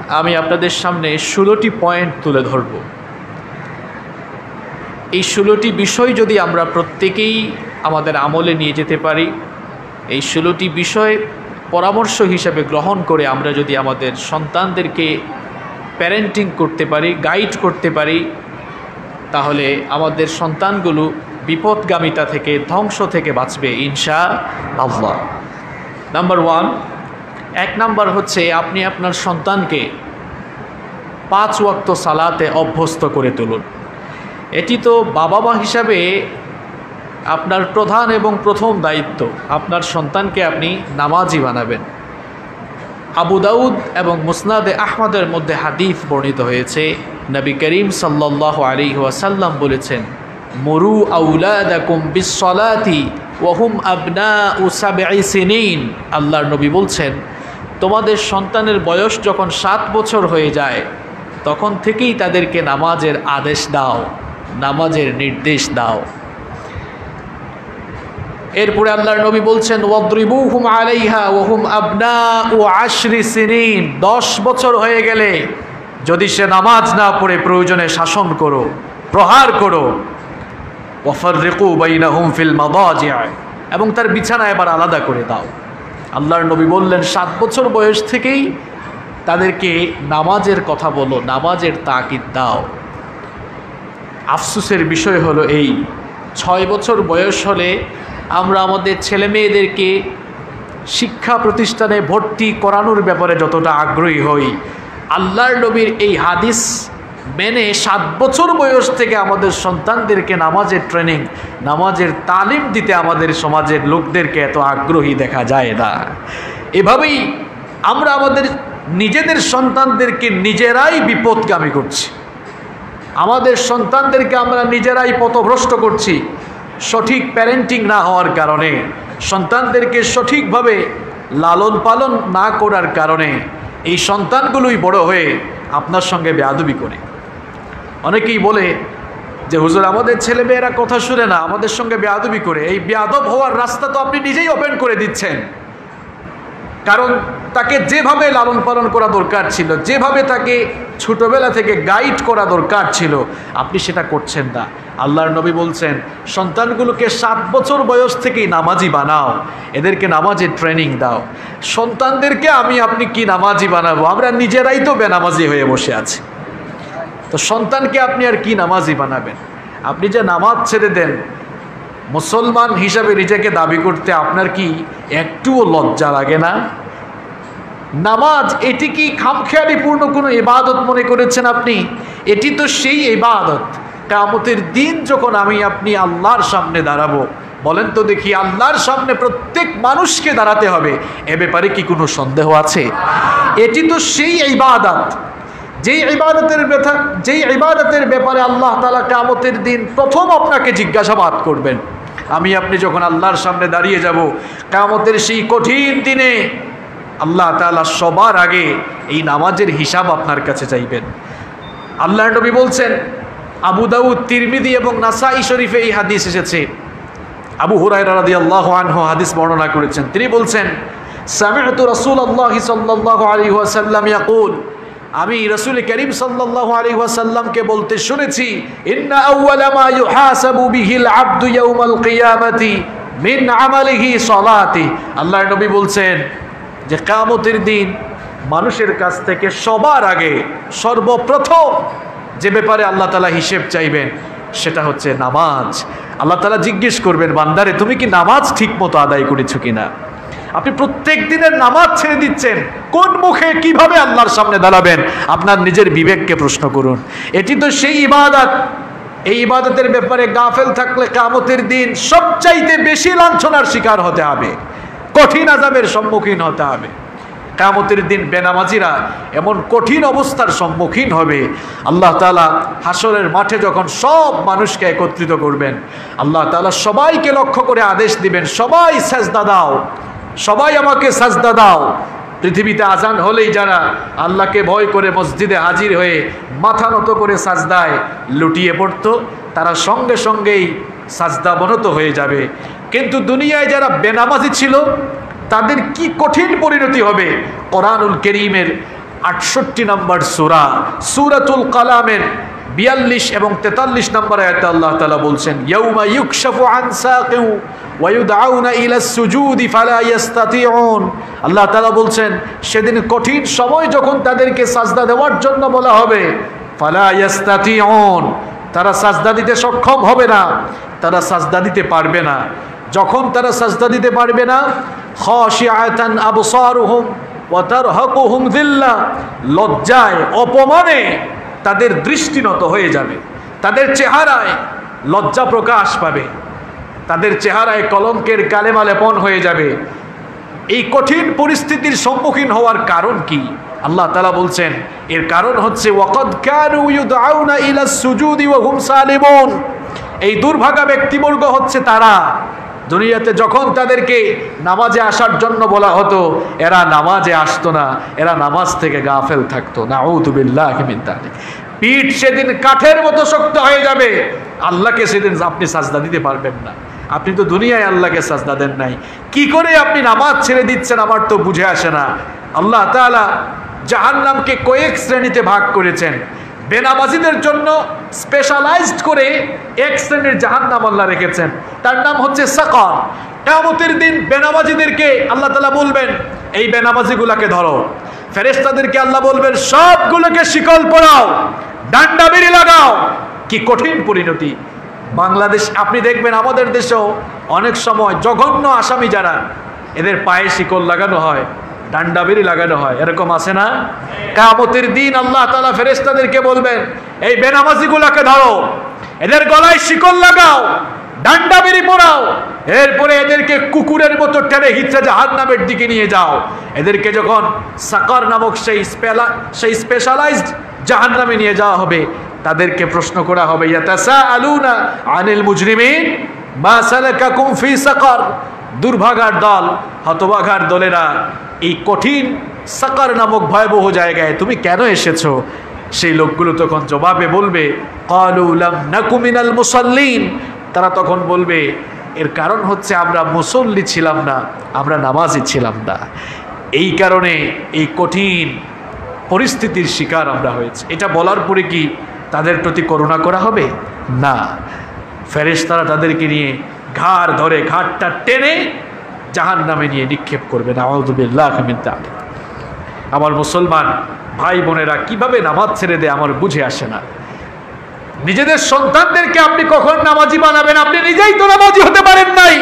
আমি আপনাদের সামনে 16টি পয়েন্ট তুলে ধরব। এই 16টি বিষয় যদি আমরা প্রত্যেকেই আমাদের আমলে নিয়ে যেতে পারি, এই 16টি বিষয় পরামর্শ হিসেবে গ্রহণ করে আমরা যদি আমাদের সন্তানদেরকে প্যারেন্টিং করতে পারি, গাইড করতে পারি, তাহলে আমাদের সন্তানগুলো বিপদগামিতা থেকে, ধ্বংস থেকে বাঁচবে ইনশাআল্লাহ। নাম্বার 1, নাম্বার হচ্ছে আপনি আপনার সন্তানকে 5 ওয়াক্ত সালাতে অভ্যস্ত করে তুলুন। এটি তো বাবা মা হিসাবে আপনার প্রধান এবং প্রথম দায়িত্ব। আপনার সন্তানকে আপনি নামাজি বানাবেন। আবু দাউদ এবং মুসনাদে আহমদের মধ্যে হাদিস বর্ণিত হয়েছে, নবী করিম সাল্লাল্লাহু আলাইহি ওয়াসাল্লাম বলেছেন, মুরু আউলাদাকুম বিসসালাতি ওয়া হুম আবনাউ 7 সিনিন। আল্লাহর নবী বলছেন, তোমাদের সন্তানের বয়স যখন 7 বছর হয়ে যায় তখন থেকেই তাদেরকে নামাজের আদেশ দাও, নামাজের নির্দেশ দাও। এরপরে আল্লাহর নবী বলছেন, ওয়াদরিবুহুম আলাইহা ওয়া হুম আবনাউ 10 সিনিন। 10 বছর হয়ে গেলে যদি সে নামাজ না পড়ে প্রয়োজনে শাসন করো, প্রহার করো। ওয়াফাররিকু বাইনাহুম ফিল মাদাজি', এবং তার বিছানা এবার আলাদা করে দাও। আল্লাহর নবী বললেন 7 বছর বয়স থেকেই তাদেরকে নামাজের কথা বলো, নামাজের তাকিদ দাও। আফসোসের বিষয় হলো এই, 6 বছর বয়স হলে আমরা আমাদের ছেলে মেয়েদেরকে শিক্ষা প্রতিষ্ঠানে ভর্তি করানোর ব্যাপারে যতটা আগ্রহী হই, আল্লাহর নবীর এই হাদিস মেনে 7 বছর বয়স থেকে আমাদের সন্তানদেরকে নামাজের ট্রেনিং, নামাজের তালিম দিতে আমাদের সমাজের লোকদেরকে এত আগ্রহী দেখা যায় না। এভাবেই আমরা আমাদের নিজেদের সন্তানদেরকে নিজেরাই বিপদগামী করছি। আমাদের সন্তানদেরকে আমরা নিজেরাই পথভ্রষ্ট করছি সঠিক প্যারেন্টিং না হওয়ার কারণে, সন্তানদেরকে সঠিকভাবে লালন পালন না করার কারণে। এই সন্তানগুলোই বড় হয়ে আপনার সঙ্গে বেয়াদবি করে। অনেকেই বলে যে হুজুর আমাদের ছেলেমেয়েরা কথা শুনে না, আমাদের সঙ্গে বেয়াদবি করে। এই বেয়াদব হওয়ার রাস্তা তো আপনি নিজেই ওপেন করে দিচ্ছেন। কারণ তাকে যেভাবে লালন পালন করা দরকার ছিল, যেভাবে তাকে ছোটবেলা থেকে গাইড করা দরকার ছিল, আপনি সেটা করছেন না। আল্লাহর নবী বলছেন, সন্তানগুলোকে 7 বছর বয়স থেকেই নামাজি বানাও, এদেরকে নামাজের ট্রেনিং দাও। সন্তানদেরকে আপনি কি নামাজি বানাবো? আমরা নিজেরাই তো বেনামাজি হয়ে বসে আছি। তো সন্তানকে আপনি আর কি নামাজি বানাবেন? আপনি যে নামাজ ছেড়ে দেন, মুসলমান হিসাবে নিজেকে দাবি করতে আপনার কি একটুও লজ্জা লাগে না? নামাজ এটি কি খামখেয়ালিপূর্ণ কোনো ইবাদত মনে করেছেন আপনি? এটি তো সেই ইবাদত, কিয়ামতের দিন যখন আপনি আল্লাহর সামনে দাঁড়াবো, বলেন তো দেখি, আল্লাহর সামনে প্রত্যেক মানুষকে দাঁড়াতে হবে, এ ব্যাপারে কি কোনো সন্দেহ আছে? এটি তো সেই ইবাদত, যেই ইবাদতের ব্যাপারে আল্লাহ তাআলা কিয়ামতের দিন প্রথম আপনাকে জিজ্ঞাসাবাদ করবেন। আপনি যখন আল্লাহর সামনে দাঁড়িয়ে যাব কিয়ামতের সেই কঠিন দিনে, আল্লাহ তাআলা সবার আগে এই নামাজের হিসাব আপনার কাছে চাইবেন। আল্লাহর নবী বলছেন, আবু দাউদ, তিরমিজি এবং নাসাই শরীফে এই হাদিস এসেছে। আবু হুরায়রা রাদিয়াল্লাহু আনহু হাদিস বর্ণনা করেছেন। তিনি বলছেন, সামি'তু রাসূলুল্লাহি সাল্লাল্লাহু আলাইহি ওয়াসাল্লাম ইয়াকুল, আমি রাসূল করিম সাল্লাল্লাহু আলাইহি ওয়াসাল্লামকে বলতে শুনেছি, ইন্না আউওয়ালা মা ইউহাসাবু বিহিল আবদু ইয়াউমাল কিয়ামাতি মিন আমালিহি সালাতি। আল্লাহর নবী বলছেন যে কিয়ামতের দিন মানুষের কাছ থেকে সবার আগে, সর্বপ্রথম যে ব্যাপারে আল্লাহ তাআলা হিসেব চাইবেন সেটা হচ্ছে নামাজ। আল্লাহ তাআলা জিজ্ঞেস করবেন, বান্দারে তুমি কি নামাজ ঠিকমতো আদায় করেছো কিনা? আপনি প্রত্যেক দিনের নামাজ ছেড়ে দিচ্ছেন, কোন মুখে কিভাবে আল্লাহর সামনে দাঁড়াবেন? আপনার নিজের বিবেককে প্রশ্ন করুন। এটি তো সেই ইবাদত, এই ইবাদতের ব্যাপারে গাফেল থাকলে কিয়ামতের দিন সবচাইতে বেশি লাঞ্ছনার শিকার হতে হবে, কঠিন আযাবের সম্মুখীন হতে হবে। কিয়ামতের দিন বেনামাজিরা এমন কঠিন অবস্থার সম্মুখীন হবে, আল্লাহ তাআলা হাসরের মাঠে যখন সব মানুষকে একত্রিত করবেন, আল্লাহ তাআলা সবাইকে লক্ষ্য করে আদেশ দিবেন, সবাই সাজদা দাও, সবাই আমাকে সাজদা দাও। পৃথিবীতে আজান হলেই যারা আল্লাহকে ভয় করে মসজিদে হাজির হয়ে মাথা নত করে সাজদায় লুটিয়ে পড়তো, তারা সঙ্গে সঙ্গেই সাজদা বনত হয়ে যাবে। কিন্তু দুনিয়ায় যারা বেনামাজি ছিল তাদের কি কঠিন পরিণতি হবে। কোরআনুল কারীমের 68 নম্বর সূরা সূরাতুল কালামের 42 এবং 43 নম্বর আয়াতে আল্লাহ তাআলা বলছেন, ইয়াউমা ইউকশাফু আন সাকিউ ওয়া ইউদআউনা ইলাস সুজুদি ফালা ইস্তাতিউন। আল্লাহ তাআলা বলছেন সেদিন কঠিন সময় যখন তাদেরকে সাজদা দেওয়ার জন্য বলা হবে, ফালা ইস্তাতিউন, তারা সাজদা দিতে সক্ষম হবে না, তারা সাজদা দিতে পারবে না। যখন তারা সাজদা দিতে পারবে না, খাশিআতান আবসারুহুম ওয়া তারহাকুহুম যিল্লা, লজ্জায় অপমানে তাদের দৃষ্টিনত হয়ে যাবে, তাদের চেহারায় লজ্জা প্রকাশ পাবে, তাদের চেহারায় কলঙ্কের কালেমা লেপন হয়ে যাবে। এই কঠিন পরিস্থিতির সম্মুখীন হওয়ার কারণ কি? আল্লাহ তাআলা বলছেন এর কারণ হচ্ছে ওয়াকাদ কানু ইউদআউনা ইলাস সুজুদি ওয়া হুম সালিমুন। এই দুর্ভাগা ব্যক্তিবর্গ হচ্ছে তারা, দুনিয়াতে যখন তাদেরকে নামাজে আসার জন্য বলা হতো এরা নামাজে আসতো না, এরা নামাজ থেকে গাফেল থাকতো। নাউযু বিল্লাহি মিন যালিক। পিঠ সেদিন কাঠের মতো শক্ত হয়ে যাবে, আল্লাহকে সেদিন আপনি সাজদা দিতে পারবেন না। আপনি তো দুনিয়ায় আল্লাহকে সাজদা দেন নাই, কি করে আপনি নামাজ ছেড়ে দিচ্ছেন আমার তো বুঝে আসে না। আল্লাহ তাআলা জাহান্নামকে কয়েক শ্রেণীতে ভাগ করেছেন। বেনামাজিদের জন্য স্পেশালাইজড করে এক শ্রেণীর জাহান্নাম আল্লাহ রেখেছেন, তার নাম হচ্ছে সাকার। কিয়ামতের দিন বেনামাজিদেরকে আল্লাহ তাআলা বলবেন এই বেনামাজিগুলোকে ধরো, ফেরেশতাদেরকে আল্লাহ বলবেন সবগুলোকে শিকল পরাও, ডান্ডা বেরি লাগাও। কি কঠিন পরিণতি! বাংলাদেশ আপনি দেখবেন, আমাদের দেশেও অনেক সময় জঘন্য আসামি যারা, এদের পায়ে শিকল লাগানো হয়, ডান্ডা বেরি লাগানো হয়, এরকম আছে না? কিয়ামতের দিন আল্লাহ তাআলা ফেরেশতাদেরকে বলবেন এই বেনামাজিগুলোকে ধরো, এদের গলায় শিকল লাগাও, ডান্ডা বেরি পরাও, এরপরে এদেরকে কুকুরের মতো টেনে হিচড়ে জাহান্নামের দিকে নিয়ে যাও। এদেরকে যখন সাকার নামক সেই স্পেশালাইজড জাহান্নামে নিয়ে যাওয়া হবে, তাদেরকে প্রশ্ন করা হবে ইয়াতাসাআলুনা আনিল মুজরিমিন মা সালাকাকুম ফি সাকার। দুর্ভাগার দল, হতভাগার দলেরা, এই কঠিন সাকার নামক ভয়াবহ জায়গায় তুমি কেন এসেছো? সেই লোকগুলো তখন জবাবে বলবে ক্বালু লাম নাকু মিনাল মুসাল্লিন। তারা তখন বলবে এর কারণ হচ্ছে আমরা মুসল্লি ছিলাম না, আমরা নামাজি ছিলাম না, এই কারণে এই কঠিন পরিস্থিতির শিকার আমরা হয়েছি। এটা বলার পরে কি তাদের প্রতি করুণা করা হবে? না, ফেরেশতারা তাদেরকে নিয়ে ঘাড় ধরে ঘাটটা টেনে জাহান্নামে নিয়ে নিক্ষেপ করবে। নাউযু বিল্লাহি মিন যালিক। আমার মুসলমান ভাই বোনেরা কিভাবে নামাজ ছেড়ে দেয় আমার বুঝে আসে না। নিজেদের সন্তানদেরকে আপনি কখন নামাজি বানাবেন? আপনি নিজেই তো নামাজি হতে পারেন নাই।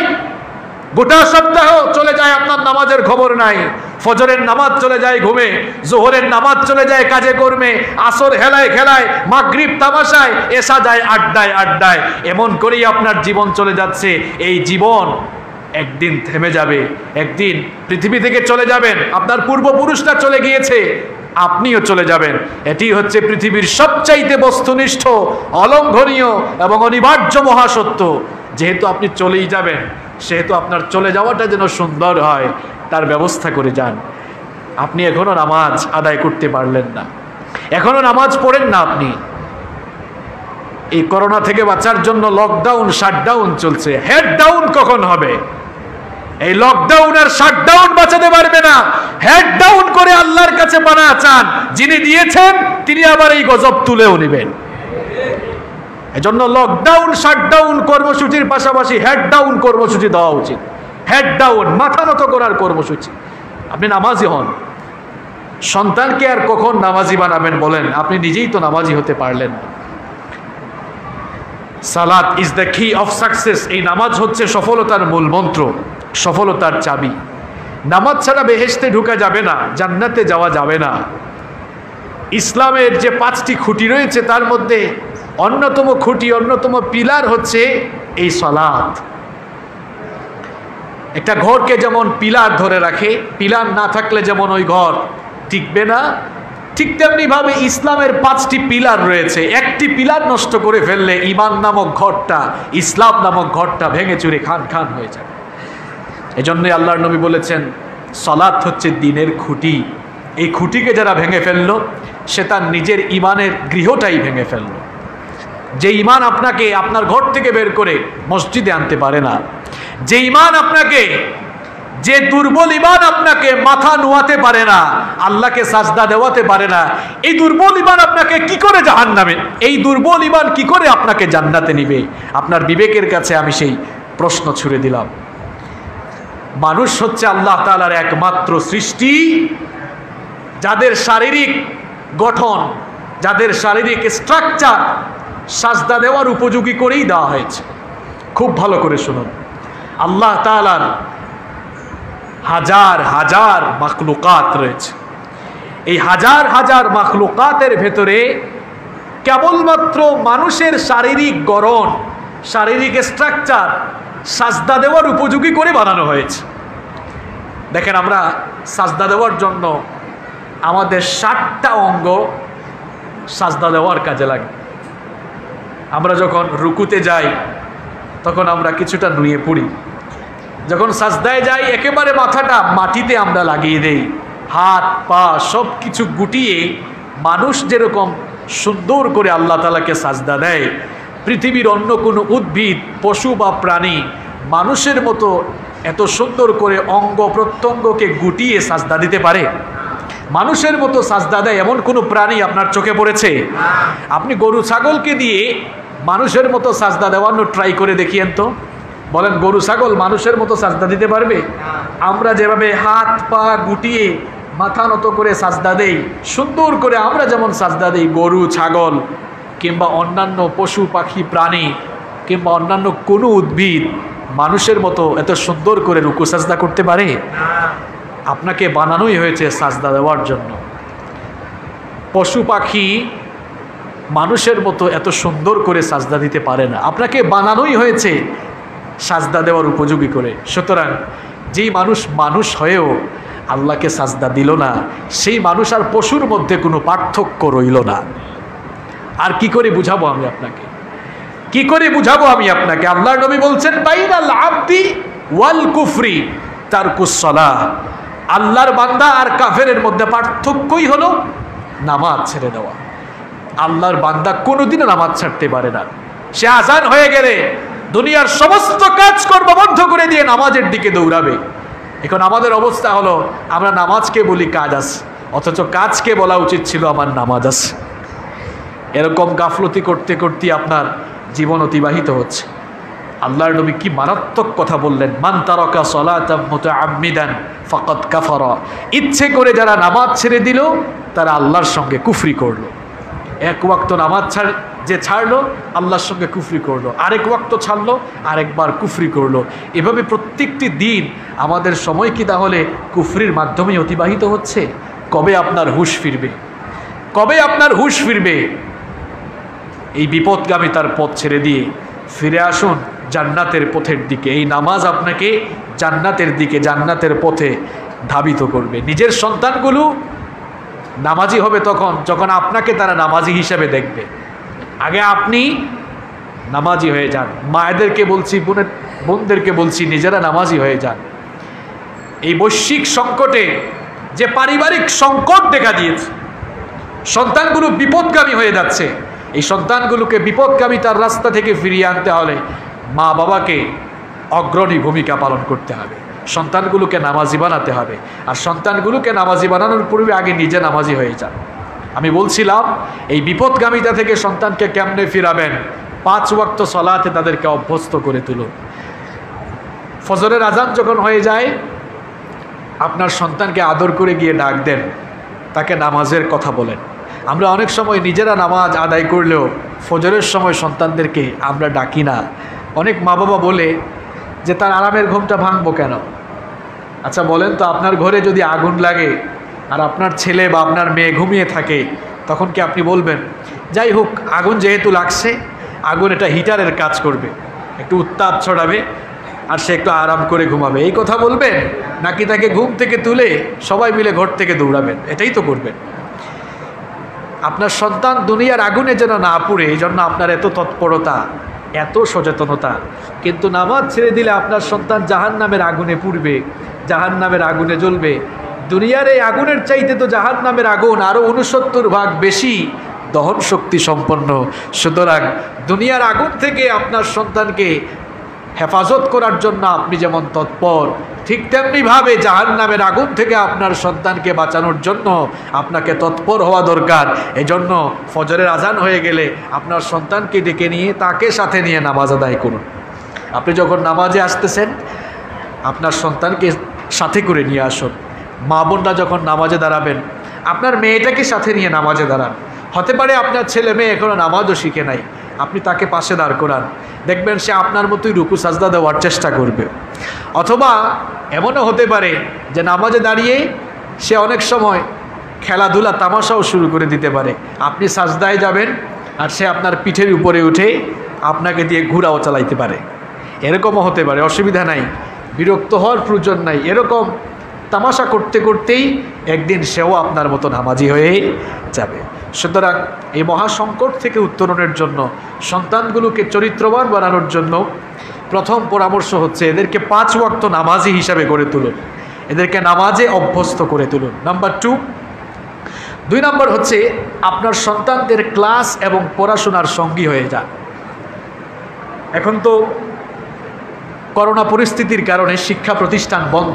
গোটা সপ্তাহ চলে যায় আপনার নামাজের খবর নাই। ফজরের নামাজ চলে যায় ঘুমে, জোহরের নামাজ চলে যায় কাজে কর্মে, আসর হেলায় খেলায়, মাগরিব তামাশায়, এশা যায় আড্ডায় আড্ডায়। এমন করেই আপনার জীবন চলে যাচ্ছে। এই জীবন একদিন থেমে যাবে, একদিন পৃথিবী থেকে চলে যাবেন। আপনার পূর্বপুরুষরা চলে গিয়েছে, আপনিও চলে যাবেন। এটি হচ্ছে পৃথিবীর সবচাইতে বস্তুনিষ্ঠ, অলঙ্ঘনীয় এবং অনিবার্য মহাসত্য। যেহেতু আপনি চলেই যাবেন, সেহেতু আপনার চলে যাওয়াটা যেন সুন্দর হয় তার ব্যবস্থা করে যান। আপনি এখনো নামাজ আদায় করতে পারলেন না, এখনো নামাজ পড়েন না। আপনি এই করোনা থেকে বাঁচার জন্য লকডাউন শাটডাউন চলছে। হেড ডাউন কখন হবে? এই লকডাউন আর শাটডাউন বাঁচাতে পারবে না। হেড ডাউন করে আল্লাহর কাছে পানা চান, যিনি দিয়েছেন তিনি আবার এই গজব তুলেও নেবেন। এজন্য লকডাউন শাটডাউন কর্মসূচির পাশাপাশি হেড ডাউন কর্মসূচি দেওয়া উচিত। হেড ডাউন, মাথা নত করার কর্মসূচি। আপনি নামাজি হন, সন্তানকে আর কখন নামাজি বানাবেন বলেন? আপনি নিজেই তো নামাজি হতে পারলেন না। সালাত is the key of success. এই নামাজ হচ্ছে সফলতার মূল মন্ত্র, সফলতার চাবি। নামাজ ছাড়া বেহেশতে ঢোকা যাবে না, জান্নাতে যাওয়া যাবে না। ইসলামের যে 5টি খুঁটি রয়েছে তার মধ্যে অন্যতম খুঁটি, অন্যতম পিলার হচ্ছে এই সালাত। একটা ঘরকে যেমন পিলার ধরে রাখে, পিলার না থাকলে যেমন ওই ঘর টিকবে না, ঠিক তেমনি ভাবে ইসলামের 5টি পিলার রয়েছে। একটি পিলার নষ্ট করে ফেললে ঈমান নামক ঘরটা, ইসলাম নামক ঘরটা ভেঙে চুরে খান খান হয়ে যাবে। এজন্যই আল্লাহর নবী বলেছেন সালাত হচ্ছে দ্বীনের খুঁটি। এই খুঁটিকে যারা ভেঙে ফেললো সে তার নিজের ঈমানের গৃহটাই ভেঙে ফেললো। যে ঈমান আপনাকে আপনার ঘর থেকে বের করে মসজিদে আনতে পারে না, যে ঈমান আপনাকে যে দুর্বল ঈমান আপনাকে মাথা নোয়াতে পারে না, আল্লাহকে সাজদা দেওয়াতে পারে না, এই দুর্বল ঈমান আপনাকে কি করে জাহান্নামে, এই দুর্বল ঈমান কি করে আপনাকে জান্নাতে নিবে? আপনার বিবেকের কাছে আমি সেই প্রশ্ন ছুড়ে দিলাম। মানুষ হচ্ছে আল্লাহ তাআলার একমাত্র সৃষ্টি, যাদের শারীরিক গঠন, যাদের শারীরিক স্ট্রাকচার সাজদা দেওয়ার উপযোগী করেই দেওয়া হয়েছে। খুব ভালো করে শুনুন, আল্লাহ তাআলার হাজার হাজার মাখলুকাত রয়েছে। এই হাজার হাজার মাখলুকাতের ভেতরে কেবলমাত্র মানুষের শারীরিক গড়ন, শারীরিক স্ট্রাকচার সাজদা দেওয়ার উপযোগী করে বানানো হয়েছে। দেখেন, আমরা সাজদা দেওয়ার জন্য আমাদের 60টা অঙ্গ সাজদা দেওয়ার কাজে লাগে। আমরা যখন রুকুতে যাই তখন আমরা কিছুটা নুয়ে পড়ি, যখন সাজদায় যাই একেবারে মাথাটা মাটিতে আমরা লাগিয়ে দেই, হাত পা সব কিছু গুটিয়ে মানুষ যেরকম সুন্দর করে আল্লাহ তাআলাকে সাজদা দেয়, পৃথিবীর অন্য কোনো উদ্ভিদ, পশু বা প্রাণী মানুষের মতো এত সুন্দর করে অঙ্গ প্রত্যঙ্গকে গুটিয়ে সাজদা দিতে পারে? মানুষের মতো সাজদা দেয় এমন কোনো প্রাণী আপনার চোখে পড়েছে? আপনি গরু ছাগলকে দিয়ে মানুষের মতো সাজদা দেওয়ানো ট্রাই করে দেখিয়েন তো, বলেন গরু ছাগল মানুষের মতো সাজদা দিতে পারবে? আমরা যেভাবে হাত পা গুটিয়ে মাথা নত করে সাজদা দেই, সুন্দর করে আমরা যেমন সাজদা দেই, গরু ছাগল কিংবা অন্যান্য পশু পাখি প্রাণী কিংবা অন্যান্য কোনো উদ্ভিদ মানুষের মতো এত সুন্দর করে রুকু সাজদা করতে পারে? আপনাকে বানানোই হয়েছে সাজদা দেওয়ার জন্য। পশু পাখি মানুষের মতো এত সুন্দর করে সাজদা দিতে পারে না, আপনাকে বানানোই হয়েছে সাজদা দেওয়ার উপযোগী করে। সুতরাং যেই মানুষ মানুষ হয়েও আল্লাহকে সাজদা দিল না, সেই মানুষ আর পশুর মধ্যে কোনো পার্থক্য রইল না। আর কি করে বুঝাবো আমি আপনাকে, কি করে বুঝাবো আমি আপনাকে? আল্লাহর নবী বলছেন, বাইনাল আবদি ওয়াল কুফরি তারকুস সালাহ। আল্লাহর বান্দা আর কাফেরের মধ্যে পার্থক্যই হলো নামাজ ছেড়ে দেওয়া। আল্লাহর বান্দা কোনোদিনও নামাজ ছাড়তে পারে না। সে আজান হয়ে গেলে দুনিয়ার সমস্ত কাজকর্ম বন্ধ করে দিয়ে নামাজের দিকে দৌড়াবে। এখন আমাদের অবস্থা হলো, আমরা নামাজকে বলি কাজ আছে, অথচ কাজকে বলা উচিত ছিল আমার নামাজ আছে। এরকম গাফলতি করতে করতে আপনার জীবন অতিবাহিত হচ্ছে। আল্লাহর নবী কি মারাত্মক কথা বললেন, মান তারাকা সালাতাম মুতাআম্মিদান ফাকাদ কাফারা। ইচ্ছে করে যারা নামাজ ছেড়ে দিল তারা আল্লাহর সঙ্গে কুফরি করলো। এক ওয়াক্ত নামাজ যে ছাড়লো আল্লাহর সঙ্গে কুফরি করলো, আরেক ওয়াক্ত ছাড়লো আরেকবার কুফরি করলো। এভাবে প্রত্যেকটি দিন আমাদের সময় কি তাহলে কুফরির মাধ্যমেই অতিবাহিত হচ্ছে? কবে আপনার হুঁশ ফিরবে? কবে আপনার হুঁশ ফিরবে? এই বিপদগামিতার পথ ছেড়ে দিয়ে ফিরে আসুন জান্নাতের পথের দিকে। এই নামাজ আপনাকে জান্নাতের দিকে, জান্নাতের পথে ধাবিত করবে। নিজের সন্তানগুলো নামাজি হবে তখন যখন আপনাকে তারা নামাজি হিসাবে দেখবে। আগে আপনি নামাজি হয়ে যান। মায়েদেরকে বলছি, বোনদেরকে বলছি, নিজেরা নামাজি হয়ে যান। এই বৈশ্বিক সংকটে যে পারিবারিক সংকট দেখা দিয়েছে, সন্তানগুলো বিপদগামী হয়ে যাচ্ছে, এই সন্তানগুলোকে বিপদগামিতার রাস্তা থেকে ফিরিয়ে আনতে হলে মা বাবাকে অগ্রণী ভূমিকা পালন করতে হবে, সন্তানগুলোকে নামাজি বানাতে হবে। আর সন্তানগুলোকে নামাজি বানানোর পূর্বে আগে নিজে নামাজি হয়ে যান। আমি বলছিলাম এই বিপদগামিতা থেকে সন্তানকে কেমনে ফিরাবেন? 5 ওয়াক্ত সালাতে তাদেরকে অভ্যস্ত করে তুলুন। ফজরের আজান যখন হয়ে যায় আপনার সন্তানকে আদর করে গিয়ে ডাক দেন, তাকে নামাজের কথা বলেন। আমরা অনেক সময় নিজেরা নামাজ আদায় করলেও ফজরের সময় সন্তানদেরকে আমরা ডাকি না। অনেক মা বাবা বলে যে তার আরামের ঘুমটা ভাঙবো কেন? আচ্ছা বলেন তো, আপনার ঘরে যদি আগুন লাগে আর আপনার ছেলে বা আপনার মেয়ে ঘুমিয়ে থাকে, তখন কি আপনি বলবেন যাই হোক আগুন যেহেতু লাগছে, আগুন এটা হিটারের কাজ করবে, একটু উত্তাপ ছড়াবে আর সে একটু আরাম করে ঘুমাবে, এই কথা বলবেন? নাকি তাকে ঘুম থেকে তুলে সবাই মিলে ঘর থেকে দৌড়াবেন? এটাই তো করবেন। আপনার সন্তান দুনিয়ার আগুনে যেন না পুড়ে, এই জন্য আপনার এত তৎপরতা, এত সচেতনতা। কিন্তু নামাজ ছেড়ে দিলে আপনার সন্তান জাহান্নামের আগুনে পুড়বে, জাহান্নামের আগুনে জ্বলবে। দুনিয়ার এই আগুনের চাইতে তো জাহান্নামের আগুন আরও 69 ভাগ বেশি দহন শক্তি সম্পন্ন। সুতরাং দুনিয়ার আগুন থেকে আপনার সন্তানকে হেফাজত করার জন্য আপনি যেমন তৎপর, ঠিক তেমনিভাবে জাহান্নামের আগুন থেকে আপনার সন্তানকে বাঁচানোর জন্য আপনাকে তৎপর হওয়া দরকার। এজন্য ফজরের আজান হয়ে গেলে আপনার সন্তানকে ডেকে নিয়ে তাকে সাথে নিয়ে নামাজ আদায় করুন। আপনি যখন নামাজে আসতেছেন আপনার সন্তানকে সাথে করে নিয়ে আসুন। মা বোনরা যখন নামাজে দাঁড়াবেন আপনার মেয়েটাকে সাথে নিয়ে নামাজে দাঁড়ান। হতে পারে আপনার ছেলে মেয়ে এখনও নামাজও শিখে নাই, আপনি তাকে পাশে দাঁড় করান, দেখবেন সে আপনার মতোই রুকু সাজদা দেওয়ার চেষ্টা করবে। অথবা এমনও হতে পারে যে নামাজে দাঁড়িয়ে সে অনেক সময় খেলাধুলা তামাশাও শুরু করে দিতে পারে। আপনি সাজদায় যাবেন আর সে আপনার পিঠের উপরে উঠে আপনাকে দিয়ে ঘোরাও চালাইতে পারে, এরকমও হতে পারে। অসুবিধা নাই, বিরক্ত হওয়ার প্রয়োজন নাই। এরকম তামাশা করতে করতেই একদিন সেও আপনার মতো নামাজি হয়ে যাবে। সুতরাং এই মহাসংকট থেকে উত্তরণের জন্য, সন্তানগুলোকে চরিত্রবান বানানোর জন্য প্রথম পরামর্শ হচ্ছে এদেরকে 5 ওয়াক্ত নামাজি হিসাবে গড়ে তুলুন, এদেরকে নামাজে অভ্যস্ত করে তুলুন। নাম্বার 2 নম্বর হচ্ছে আপনার সন্তানদের ক্লাস এবং পড়াশোনার সঙ্গী হয়ে যান। এখন তো করোনা পরিস্থিতির কারণে শিক্ষা প্রতিষ্ঠান বন্ধ।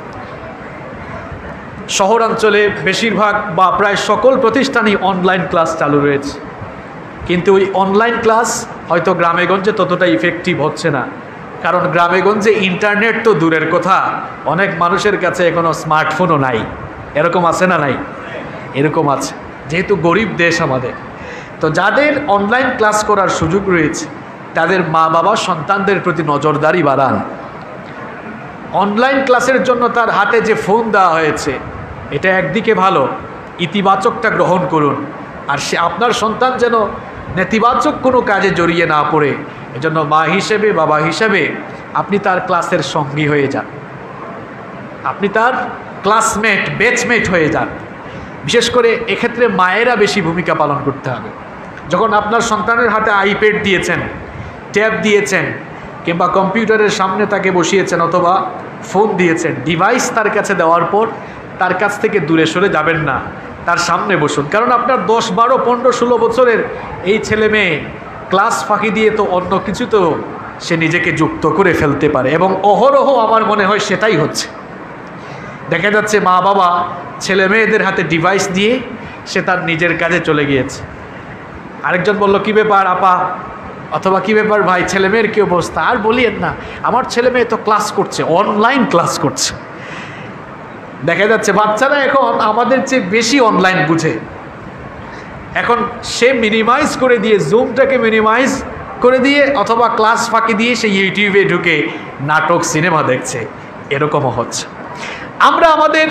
শহরাঞ্চলে বেশিরভাগ বা প্রায় সকল প্রতিষ্ঠানই অনলাইন ক্লাস চালু রয়েছে, কিন্তু ওই অনলাইন ক্লাস হয়তো গ্রামেগঞ্জে ততটা ইফেক্টিভ হচ্ছে না। কারণ গ্রামেগঞ্জে ইন্টারনেট তো দূরের কথা, অনেক মানুষের কাছে এখনও স্মার্টফোনও নাই। এরকম আছে না নাই? এরকম আছে, যেহেতু গরিব দেশ আমাদের। তো যাদের অনলাইন ক্লাস করার সুযোগ রয়েছে তাদের মা বাবা সন্তানদের প্রতি নজরদারি বাড়ান। অনলাইন ক্লাসের জন্য তার হাতে যে ফোন দেওয়া হয়েছে এটা একদিকে ভালো, ইতিবাচকটা গ্রহণ করুন। আর সে আপনার সন্তান যেন নেতিবাচক কোনো কাজে জড়িয়ে না পড়ে, এজন্য মা হিসেবে বাবা হিসেবে আপনি তার ক্লাসের সঙ্গী হয়ে যান, আপনি তার ক্লাসমেট ব্যাচমেট হয়ে যান। বিশেষ করে এক্ষেত্রে মায়েরা বেশি ভূমিকা পালন করতে হবে। যখন আপনার সন্তানের হাতে আইপ্যাড দিয়েছেন, ট্যাব দিয়েছেন, কিংবা কম্পিউটারের সামনে তাকে বসিয়েছেন অথবা ফোন দিয়েছেন, ডিভাইস তার কাছে দেওয়ার পর তার কাছ থেকে দূরে সরে যাবেন না, তার সামনে বসুন। কারণ আপনার 10, 12, 15, 16 বছরের এই ছেলে মেয়ে ক্লাস ফাঁকি দিয়ে তো অন্য কিছু তো সে নিজেকে যুক্ত করে ফেলতে পারে, এবং অহরহ আমার মনে হয় সেটাই হচ্ছে। দেখা যাচ্ছে মা বাবা ছেলে মেয়েদের হাতে ডিভাইস দিয়ে সে তার নিজের কাজে চলে গিয়েছে। আরেকজন বলল, কী ব্যাপার আপা, অথবা কী ব্যাপার ভাই, ছেলে মেয়ের কী অবস্থা? আর বলিয়েন না, আমার ছেলে মেয়ে তো ক্লাস করছে, অনলাইন ক্লাস করছে। দেখা যাচ্ছে বাচ্চারা এখন আমাদের চেয়ে বেশি অনলাইন বুঝে। এখন সে মিনিমাইজ করে দিয়ে, জুমটাকে মিনিমাইজ করে দিয়ে অথবা ক্লাস ফাঁকি দিয়ে সে ইউটিউবে ঢুকে নাটক সিনেমা দেখছে, এরকমও হচ্ছে। আমরা আমাদের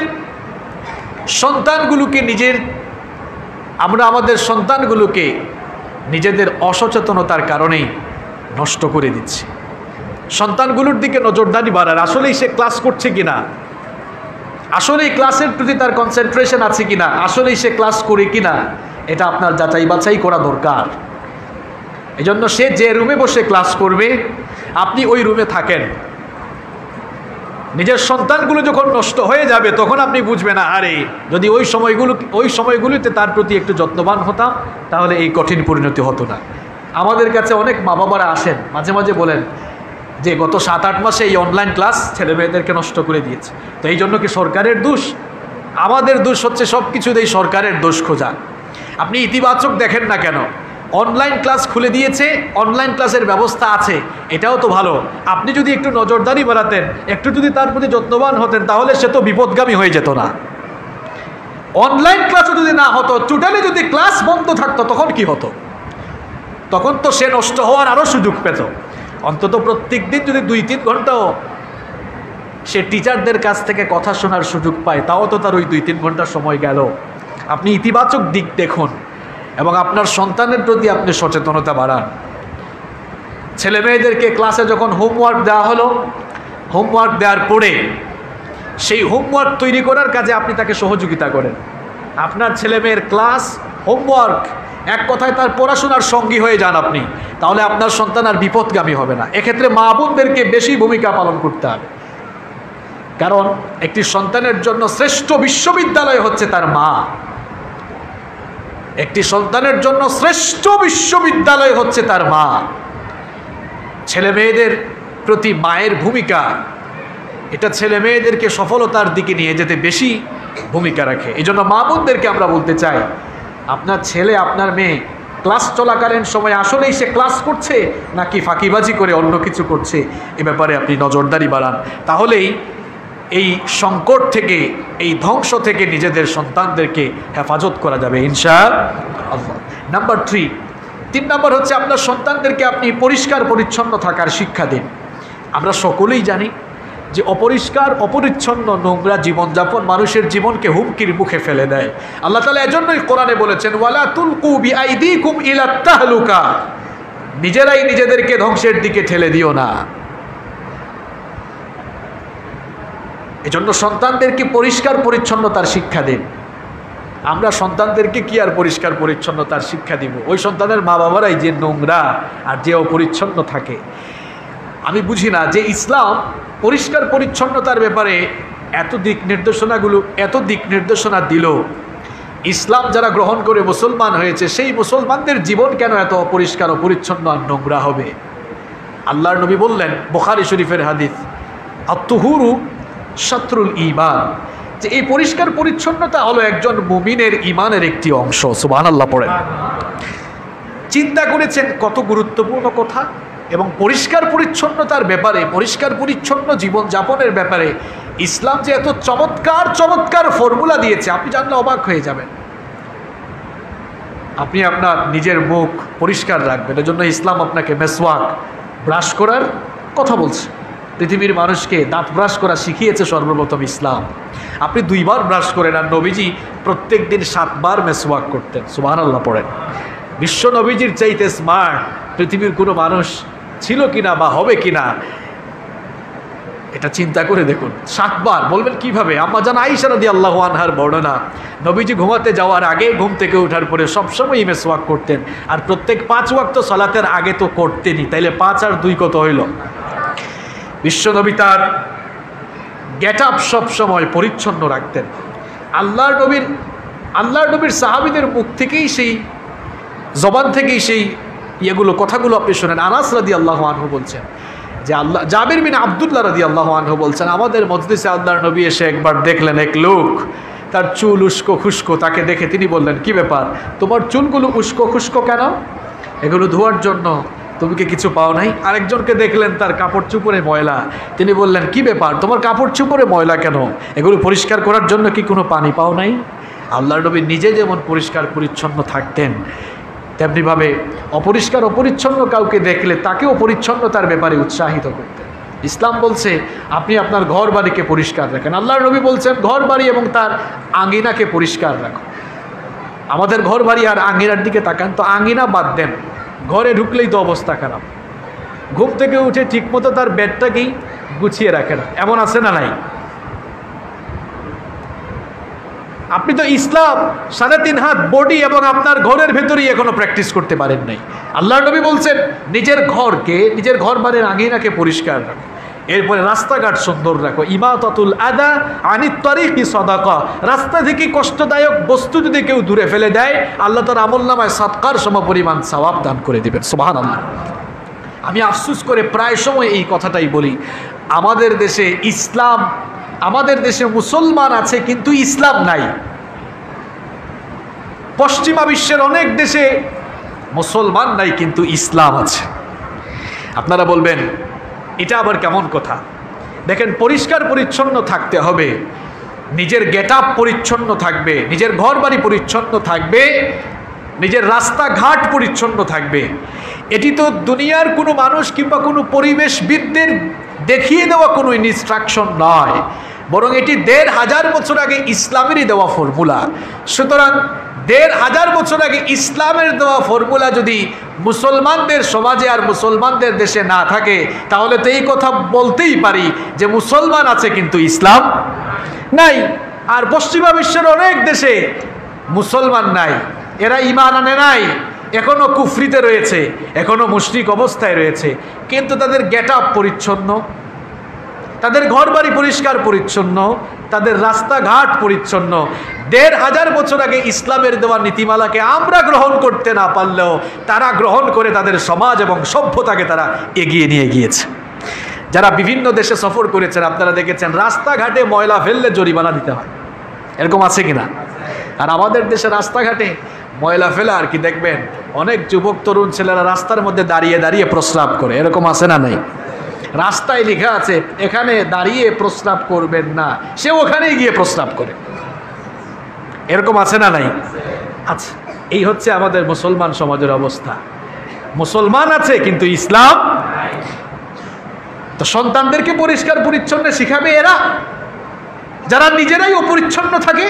সন্তানগুলোকে নিজেদের অসচেতনতার কারণেই নষ্ট করে দিচ্ছি। সন্তানগুলোর দিকে নজরদারি বাড়ার, আসলেই সে ক্লাস করছে কিনা, আসলেই ক্লাসের প্রতি তার কনসেন্ট্রেশন আছে কিনা, আসলেই সে ক্লাস করে কিনা, এটা আপনার যাচাই বাছাই করা দরকার। এজন্য সে যে রুমে বসে ক্লাস করবে আপনি ওই রুমে থাকেন। নিজের সন্তানগুলো যখন নষ্ট হয়ে যাবে তখন আপনি বুঝবেন, আরে যদি ওই সময়গুলিতে তার প্রতি একটু যত্নবান হতাম তাহলে এই কঠিন পরিণতি হতো না। আমাদের কাছে অনেক মা বাবারা আসেন, মাঝে মাঝে বলেন যে গত 7-8 মাসে এই অনলাইন ক্লাস ছেলে মেয়েদেরকে নষ্ট করে দিয়েছে। তো এই জন্য কি সরকারের দোষ? আমাদের দোষ হচ্ছে সব কিছুতেই সরকারের দোষ খোঁজা। আপনি ইতিবাচক দেখেন না কেন? অনলাইন ক্লাস খুলে দিয়েছে, অনলাইন ক্লাসের ব্যবস্থা আছে, এটাও তো ভালো। আপনি যদি একটু নজরদারি বাড়াতেন, একটু যদি তার প্রতি যত্নবান হতেন, তাহলে সে তো বিপদগামী হয়ে যেত না। অনলাইন ক্লাসও যদি না হতো, টোটালি যদি ক্লাস বন্ধ থাকতো, তখন কি হতো? তখন তো সে নষ্ট হওয়ার আরও সুযোগ পেত। অন্তত প্রত্যেক দিন যদি 2-3 ঘন্টাও সে টিচারদের কাছ থেকে কথা শোনার সুযোগ পায়, তাও তো তার ওই 2-3 ঘন্টার সময় গেল। আপনি ইতিবাচক দিক দেখুন এবং আপনার সন্তানের প্রতি আপনি সচেতনতা বাড়ান। ছেলে মেয়েদেরকে ক্লাসে যখন হোমওয়ার্ক দেওয়া হলো, হোমওয়ার্ক দেওয়ার পরে সেই হোমওয়ার্ক তৈরি করার কাজে আপনি তাকে সহযোগিতা করেন। আপনার ছেলে মেয়ের ক্লাস, হোমওয়ার্ক, এক কথায় তার পড়াশোনার সঙ্গী হয়ে যান আপনি, তাহলে আপনার সন্তান আর বিপদগামী হবে না। এক্ষেত্রে মা বোনদেরকে বেশি ভূমিকা পালন করতে হবে, কারণ একটি সন্তানের জন্য শ্রেষ্ঠ বিশ্ববিদ্যালয় হচ্ছে তার মা। একটি সন্তানের জন্য শ্রেষ্ঠ বিশ্ববিদ্যালয় হচ্ছে তার মা। ছেলে মেয়েদের প্রতি মায়ের ভূমিকা এটা ছেলে মেয়েদেরকে সফলতার দিকে নিয়ে যেতে বেশি ভূমিকা রাখে। এই জন্য মা বোনদেরকে আমরা বলতে চাই, আপনার ছেলে আপনার মেয়ে ক্লাস চলাকালীন সময় আসলেই সে ক্লাস করছে নাকি ফাঁকিবাজি করে অন্য কিছু করছে, এ ব্যাপারে আপনি নজরদারি বাড়ান। তাহলেই এই সংকট থেকে, এই ধ্বংস থেকে নিজেদের সন্তানদেরকে হেফাজত করা যাবে ইনশাআল্লাহ। নাম্বার 3 নাম্বার হচ্ছে আপনার সন্তানদেরকে আপনি পরিষ্কার পরিচ্ছন্ন থাকার শিক্ষা দিন। আমরা সকলেই জানি যে অপরিষ্কার অপরিচ্ছন্ন নোংরা জীবনযাপন মানুষের জীবনকে হুমকির মুখে ফেলে দেয়। আল্লাহ তাআলা এজন্যই কোরআনে বলেছেন, ওয়ালা তুলকু বিআইদিকুম ইলা তাহলুকা, নিজেরাই নিজেদেরকে ধ্বংসের দিকে ঠেলে দিও না। এজন্য সন্তানদেরকে পরিষ্কার পরিচ্ছন্নতার শিক্ষা দিন। আমরা সন্তানদেরকে কি আর পরিষ্কার পরিচ্ছন্নতার শিক্ষা দিব? ওই সন্তানের মা বাবারাই যে নোংরা আর যে অপরিচ্ছন্ন থাকে। আমি বুঝি না যে ইসলাম পরিষ্কার পরিচ্ছন্নতার ব্যাপারে এত দিক নির্দেশনা দিল। ইসলাম যারা গ্রহণ করে মুসলমান হয়েছে, সেই মুসলমানদের জীবন কেন এত অপরিষ্কার অপরিচ্ছন্ন আর নোংরা হবে? আল্লাহর নবী বললেন, বুখারী শরীফের হাদিস, আত-তুহুরু শাতরুল ঈমান, যে এই পরিষ্কার পরিচ্ছন্নতা হলো একজন মুমিনের ঈমানের একটি অংশ। সুবহানাল্লাহ পড়েন। চিন্তা করেছেন কত গুরুত্বপূর্ণ কথা। এবং পরিষ্কার পরিচ্ছন্নতার ব্যাপারে, পরিষ্কার পরিচ্ছন্ন জীবনযাপনের ব্যাপারে ইসলাম যে এত চমৎকার চমৎকার ফর্মুলা দিয়েছে, আপনি জানলে অবাক হয়ে যাবেন। আপনি আপনার নিজের মুখ পরিষ্কার রাখবেন, এজন্য ইসলাম আপনাকে মেসওয়াক, ব্রাশ করার কথা বলছে। পৃথিবীর মানুষকে দাঁত ব্রাশ করা শিখিয়েছে সর্বপ্রথম ইসলাম। আপনি 2 বার ব্রাশ করেন, আর নবীজি প্রত্যেক দিন 7 বার মেসওয়াক করতেন। সুবহানাল্লাহ পড়েন। বিশ্ব নবীজির চাইতে স্মার্ট পৃথিবীর কোনো মানুষ ছিল কিনা বা হবে কিনা, এটা চিন্তা করে দেখুন। 7 বার বলবেন কিভাবে? আম্মা জান আয়েশা রাদিয়াল্লাহু আনহার বর্ণনা, নবীজি ঘুমাতে যাওয়ার আগে, ঘুম থেকে ওঠার পরে সবসময় মেসওয়াক করতেন। আর প্রত্যেক 5 ওয়াক্ত সালাতের আগে তো করতেনই, তাইলে 5 আর 2 কত হইল? বিশ্বনবী তার গেট আপ সবসময় পরিচ্ছন্ন রাখতেন। আল্লাহর নবীর সাহাবীদের মুখ থেকেই, সেই জবান থেকেই সেই কথাগুলো আপনি শোনেন। আনাস রাদিয়াল্লাহু আনহু বলছেন যে জাবির বিন আব্দুল্লাহ রাদিয়াল্লাহু আনহু বলছেন, আমাদের মজলিসে আল্লাহর নবী এসে একবার দেখলেন এক লোক, তার চুল উস্কো খুস্কো। তাকে দেখে তিনি বললেন, কি ব্যাপার, তোমার চুলগুলো উস্কো খুস্কো কেন? এগুলো ধোয়ার জন্য, তুমি কি কিছু পাও নাই? আরেকজনকে দেখলেন তার কাপড় চোপড়ে ময়লা। তিনি বললেন, কি ব্যাপার, তোমার কাপড় চোপড়ে ময়লা কেন? এগুলো পরিষ্কার করার জন্য কি কোনো পানি পাও নাই? আল্লাহর নবী নিজে যেমন পরিষ্কার পরিচ্ছন্ন থাকতেন, তেমনিভাবে অপরিষ্কার অপরিচ্ছন্ন কাউকে দেখলে তাকেও পরিচ্ছন্নতার ব্যাপারে উৎসাহিত করতেন। ইসলাম বলছে আপনি আপনার ঘর বাড়িকে পরিষ্কার রাখেন। আল্লাহর নবী বলছেন ঘর বাড়ি এবং তার আঙ্গিনাকে পরিষ্কার রাখো। আমাদের ঘর বাড়ি আর আঙ্গিনার দিকে তাকান তো, আঙ্গিনা বাদ দেন, ঘরে ঢুকলেই তো অবস্থা খারাপ। ঘুম থেকে উঠে ঠিকমতো তার বেডটাকেই গুছিয়ে রাখে না, এমন আছে না নাই? আপনি তো ইসলাম 3.5 হাত বডি এবং আপনার ঘরের ভেতরেই এখনো প্র্যাকটিস করতে পারেন নাই। আল্লাহর নবী বলছেন নিজের ঘর বাড়ির আঙ্গিনাকে পরিষ্কার রাখো, এরপরে রাস্তাঘাট সুন্দর রাখো। ইমাতাতুল আদা আনিত তারিকি সাদাকা, রাস্তা থেকে কষ্টদায়ক বস্তু যদি কেউ দূরে ফেলে দেয়, আল্লাহ তার আমলনামায় সাদকার সমপরিমাণ সওয়াব দান করে দিবেন। সুবহানাল্লাহ। আমি আফসোস করে প্রায় সময় এই কথাটাই বলি, আমাদের দেশে মুসলমান আছে কিন্তু ইসলাম নাই। পশ্চিমা বিশ্বের অনেক দেশে মুসলমান নাই কিন্তু ইসলাম আছে। আপনারা বলবেন এটা আবার কেমন কথা? দেখেন, পরিষ্কার পরিচ্ছন্ন থাকতে হবে, নিজের গেট আপ পরিচ্ছন্ন থাকবে, নিজের ঘর বাড়ি পরিচ্ছন্ন থাকবে, নিজের রাস্তাঘাট পরিচ্ছন্ন থাকবে। এটি তো দুনিয়ার কোনো মানুষ কিংবা কোনো পরিবেশবিদদের দেখিয়ে দেওয়া কোনো ইনস্ট্রাকশন নয়, বরং এটি 1500 বছর আগে ইসলামেরই দেওয়া ফর্মুলা। সুতরাং 1500 বছর আগে ইসলামের দেওয়া ফর্মুলা যদি মুসলমানদের সমাজে আর মুসলমানদের দেশে না থাকে, তাহলে তো এই কথা বলতেই পারি যে মুসলমান আছে কিন্তু ইসলাম নাই। আর পশ্চিমা বিশ্বের অনেক দেশে মুসলমান নাই, এরা ঈমান আনে নাই, এখনো কুফরিতে রয়েছে, এখনো মুশরিক অবস্থায় রয়েছে, কিন্তু তাদের গেট আপ পরিচ্ছন্ন, তাদের ঘর বাড়ি পরিষ্কার পরিচ্ছন্ন, তাদের রাস্তাঘাট পরিচ্ছন্ন। 1500 বছর আগে ইসলামের দেওয়া নীতিমালাকে আমরা গ্রহণ করতে না পারলেও তারা গ্রহণ করে তাদের সমাজ এবং সভ্যতাকে তারা এগিয়ে নিয়ে গিয়েছে। যারা বিভিন্ন দেশে সফর করেছেন আপনারা দেখেছেন রাস্তাঘাটে ময়লা ফেললে জরিমানা দিতে হয়, এরকম আছে কিনা? আর আমাদের দেশে রাস্তাঘাটে ময়লা ফেলা আর কি দেখবেন অনেক যুবক তরুণ ছেলেরা রাস্তার মধ্যে দাঁড়িয়ে দাঁড়িয়ে প্রস্রাব করে, এরকম আছে না নাই? রাস্তায় লেখা আছে এখানে দাঁড়িয়ে প্রস্রাব করবেন না, সে ওখানেই গিয়ে প্রস্রাব করে, এরকম আছে না নাই? আচ্ছা, এই হচ্ছে আমাদের মুসলমান সমাজের অবস্থা। মুসলমান আছে কিন্তু ইসলাম। তো সন্তানদেরকে পরিষ্কার পরিচ্ছন্ন শিখাবে এরা যারা নিজেরাই অপরিচ্ছন্ন থাকে।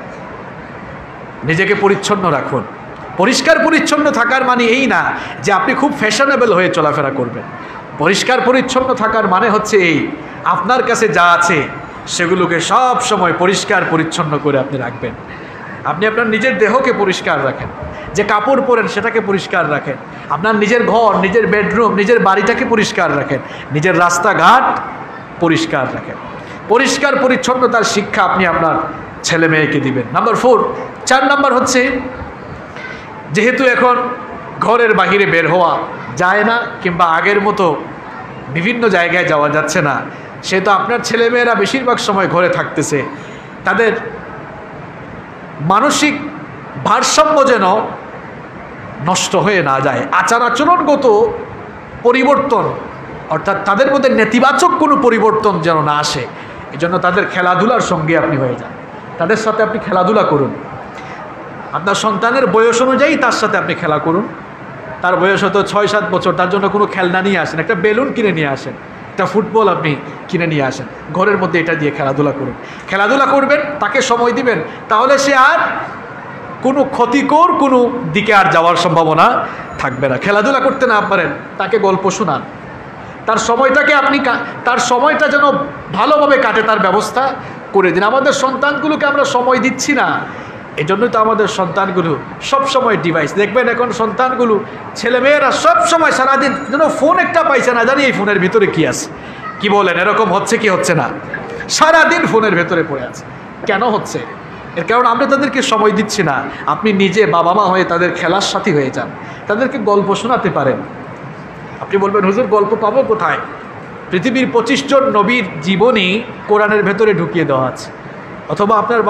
নিজেকে পরিচ্ছন্ন রাখুন। পরিষ্কার পরিচ্ছন্ন থাকার মানে এই না যে আপনি খুব ফ্যাশনেবল হয়ে চলাফেরা করবেন। পরিষ্কার পরিচ্ছন্ন থাকার মানে হচ্ছে এই, আপনার কাছে যা আছে সেগুলোকে সব সময় পরিষ্কার পরিচ্ছন্ন করে আপনি রাখবেন। আপনি আপনার নিজের দেহকে পরিষ্কার রাখেন, যে কাপড় পরেন সেটাকে পরিষ্কার রাখেন, আপনার নিজের ঘর, নিজের বেডরুম, নিজের বাড়িটাকে পরিষ্কার রাখেন, নিজের রাস্তাঘাট পরিষ্কার রাখেন। পরিষ্কার পরিচ্ছন্নতার শিক্ষা আপনি আপনার ছেলে মেয়েকে দিবেন। নাম্বার 4, 4 নাম্বার হচ্ছে, যেহেতু এখন ঘরের বাহিরে বের হওয়া যায় না কিংবা আগের মতো বিভিন্ন জায়গায় যাওয়া যাচ্ছে না, সেহেতু আপনার ছেলেমেয়েরা বেশিরভাগ সময় ঘরে থাকতেছে, তাদের মানসিক ভারসাম্য যেন নষ্ট হয়ে না যায়, আচার আচরণগত পরিবর্তন অর্থাৎ তাদের মধ্যে নেতিবাচক কোনো পরিবর্তন যেন না আসে, এজন্য তাদের খেলাধুলার সঙ্গে আপনি হয়ে যান, তাদের সাথে আপনি খেলাধুলা করুন। আপনার সন্তানের বয়স অনুযায়ী তার সাথে আপনি খেলা করুন। তার বয়স হয়তো 6-7 বছর, তার জন্য কোনো খেলনা নিয়ে আসেন, একটা বেলুন কিনে নিয়ে আসেন, একটা ফুটবল আপনি কিনে নিয়ে আসেন, ঘরের মধ্যে এটা দিয়ে খেলাধুলা করুন। খেলাধুলা করবেন, তাকে সময় দিবেন, তাহলে সে আর কোনো ক্ষতিকর কোনো দিকে আর যাওয়ার সম্ভাবনা থাকবে না। খেলাধুলা করতে না পারেন, তাকে গল্প শোনান, তার সময়টাকে আপনি তার সময়টা যেন ভালোভাবে কাটে তার ব্যবস্থা করে দিন। আমাদের সন্তানগুলোকে আমরা সময় দিচ্ছি না, এজন্যই তো আমাদের সন্তানগুলো সবসময় ডিভাইস। দেখবেন এখন সন্তানগুলো ছেলেমেয়েরা সবসময় সারাদিন যেন ফোন একটা পাইছে না, জানি এই ফোনের ভিতরে কি আছে। কি বলেন, এরকম হচ্ছে কি হচ্ছে না? সারাদিন ফোনের ভেতরে পড়ে আছে। কেন হচ্ছে? এর কারণ আমরা তাদেরকে সময় দিচ্ছি না। আপনি নিজে বাবা মা হয়ে তাদের খেলার সাথী হয়ে যান, তাদেরকে গল্প শোনাতে পারেন। আপনি বলবেন হুজুর গল্প পাবো কোথায়? পৃথিবীর 25 জন নবীর জীবনী কোরআনের ভেতরে ঢুকিয়ে দেওয়া আছে। অথবা আপনার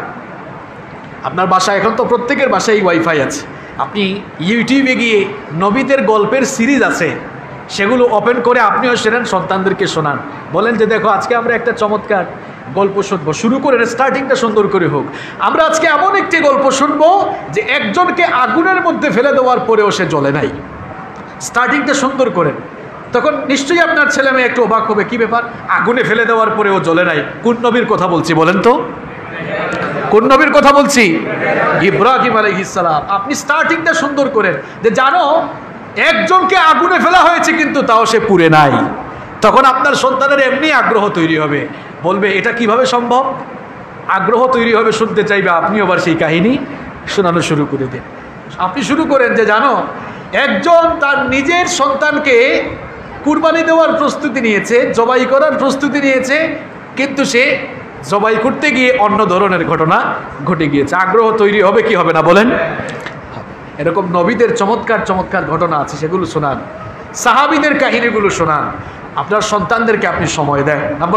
বাসায় এখন তো প্রত্যেকের বাসায় ওয়াইফাই আছে, আপনি ইউটিউবে গিয়ে নবীদের গল্পের সিরিজ আছে, সেগুলো ওপেন করে আপনিও শোনেন, সন্তানদেরকে শোনান। বলেন যে দেখো আজকে আমরা একটা চমৎকার গল্প শুনবো, শুরু করে স্টার্টিংটা সুন্দর করে হোক। আমরা আজকে এমন একটি গল্প শুনবো যে একজনকে আগুনের মধ্যে ফেলে দেওয়ার পরেও সে জ্বলে নাই। স্টার্টিংটা সুন্দর করেন, তখন নিশ্চয়ই আপনার ছেলে মেয়ে একটু অবাক হবে, কি ব্যাপার, আগুনে ফেলে দেওয়ার পরেও জ্বলে নাই? কোন নবীর কথা বলছি বলেন তো? কোন নবীর কথা বলছি? ইব্রাহিম আলাইহিস সালাম। আপনি স্টার্টিংটা সুন্দর করেন যে জানো একজনকে আগুনে ফেলা হয়েছে কিন্তু তাও সে পুড়ে নাই। তখন আপনার সন্তানের এমনি আগ্রহ তৈরি হবে, বলবে এটা কিভাবে সম্ভব, আগ্রহ তৈরি হবে, শুনতে চাইবে। আপনি আবার সেই কাহিনী শোনানো শুরু করে দেন। আপনি শুরু করেন যে জানো একজন তার নিজের সন্তানকে কুরবানি দেওয়ার প্রস্তুতি নিয়েছে, জবাই করার প্রস্তুতি নিয়েছে, কিন্তু সে জবাই করতে গিয়ে অন্য ধরনের ঘটনা ঘটে গিয়েছে। আগ্রহ তৈরি হবে কি হবে না বলেন? এরকম নবীদের চমৎকার চমৎকার ঘটনা আছে, সেগুলো শোনান। সাহাবীদের কাহিনীগুলো শোনান, আপনার সন্তানদেরকে আপনি সময় দেন। নাম্বার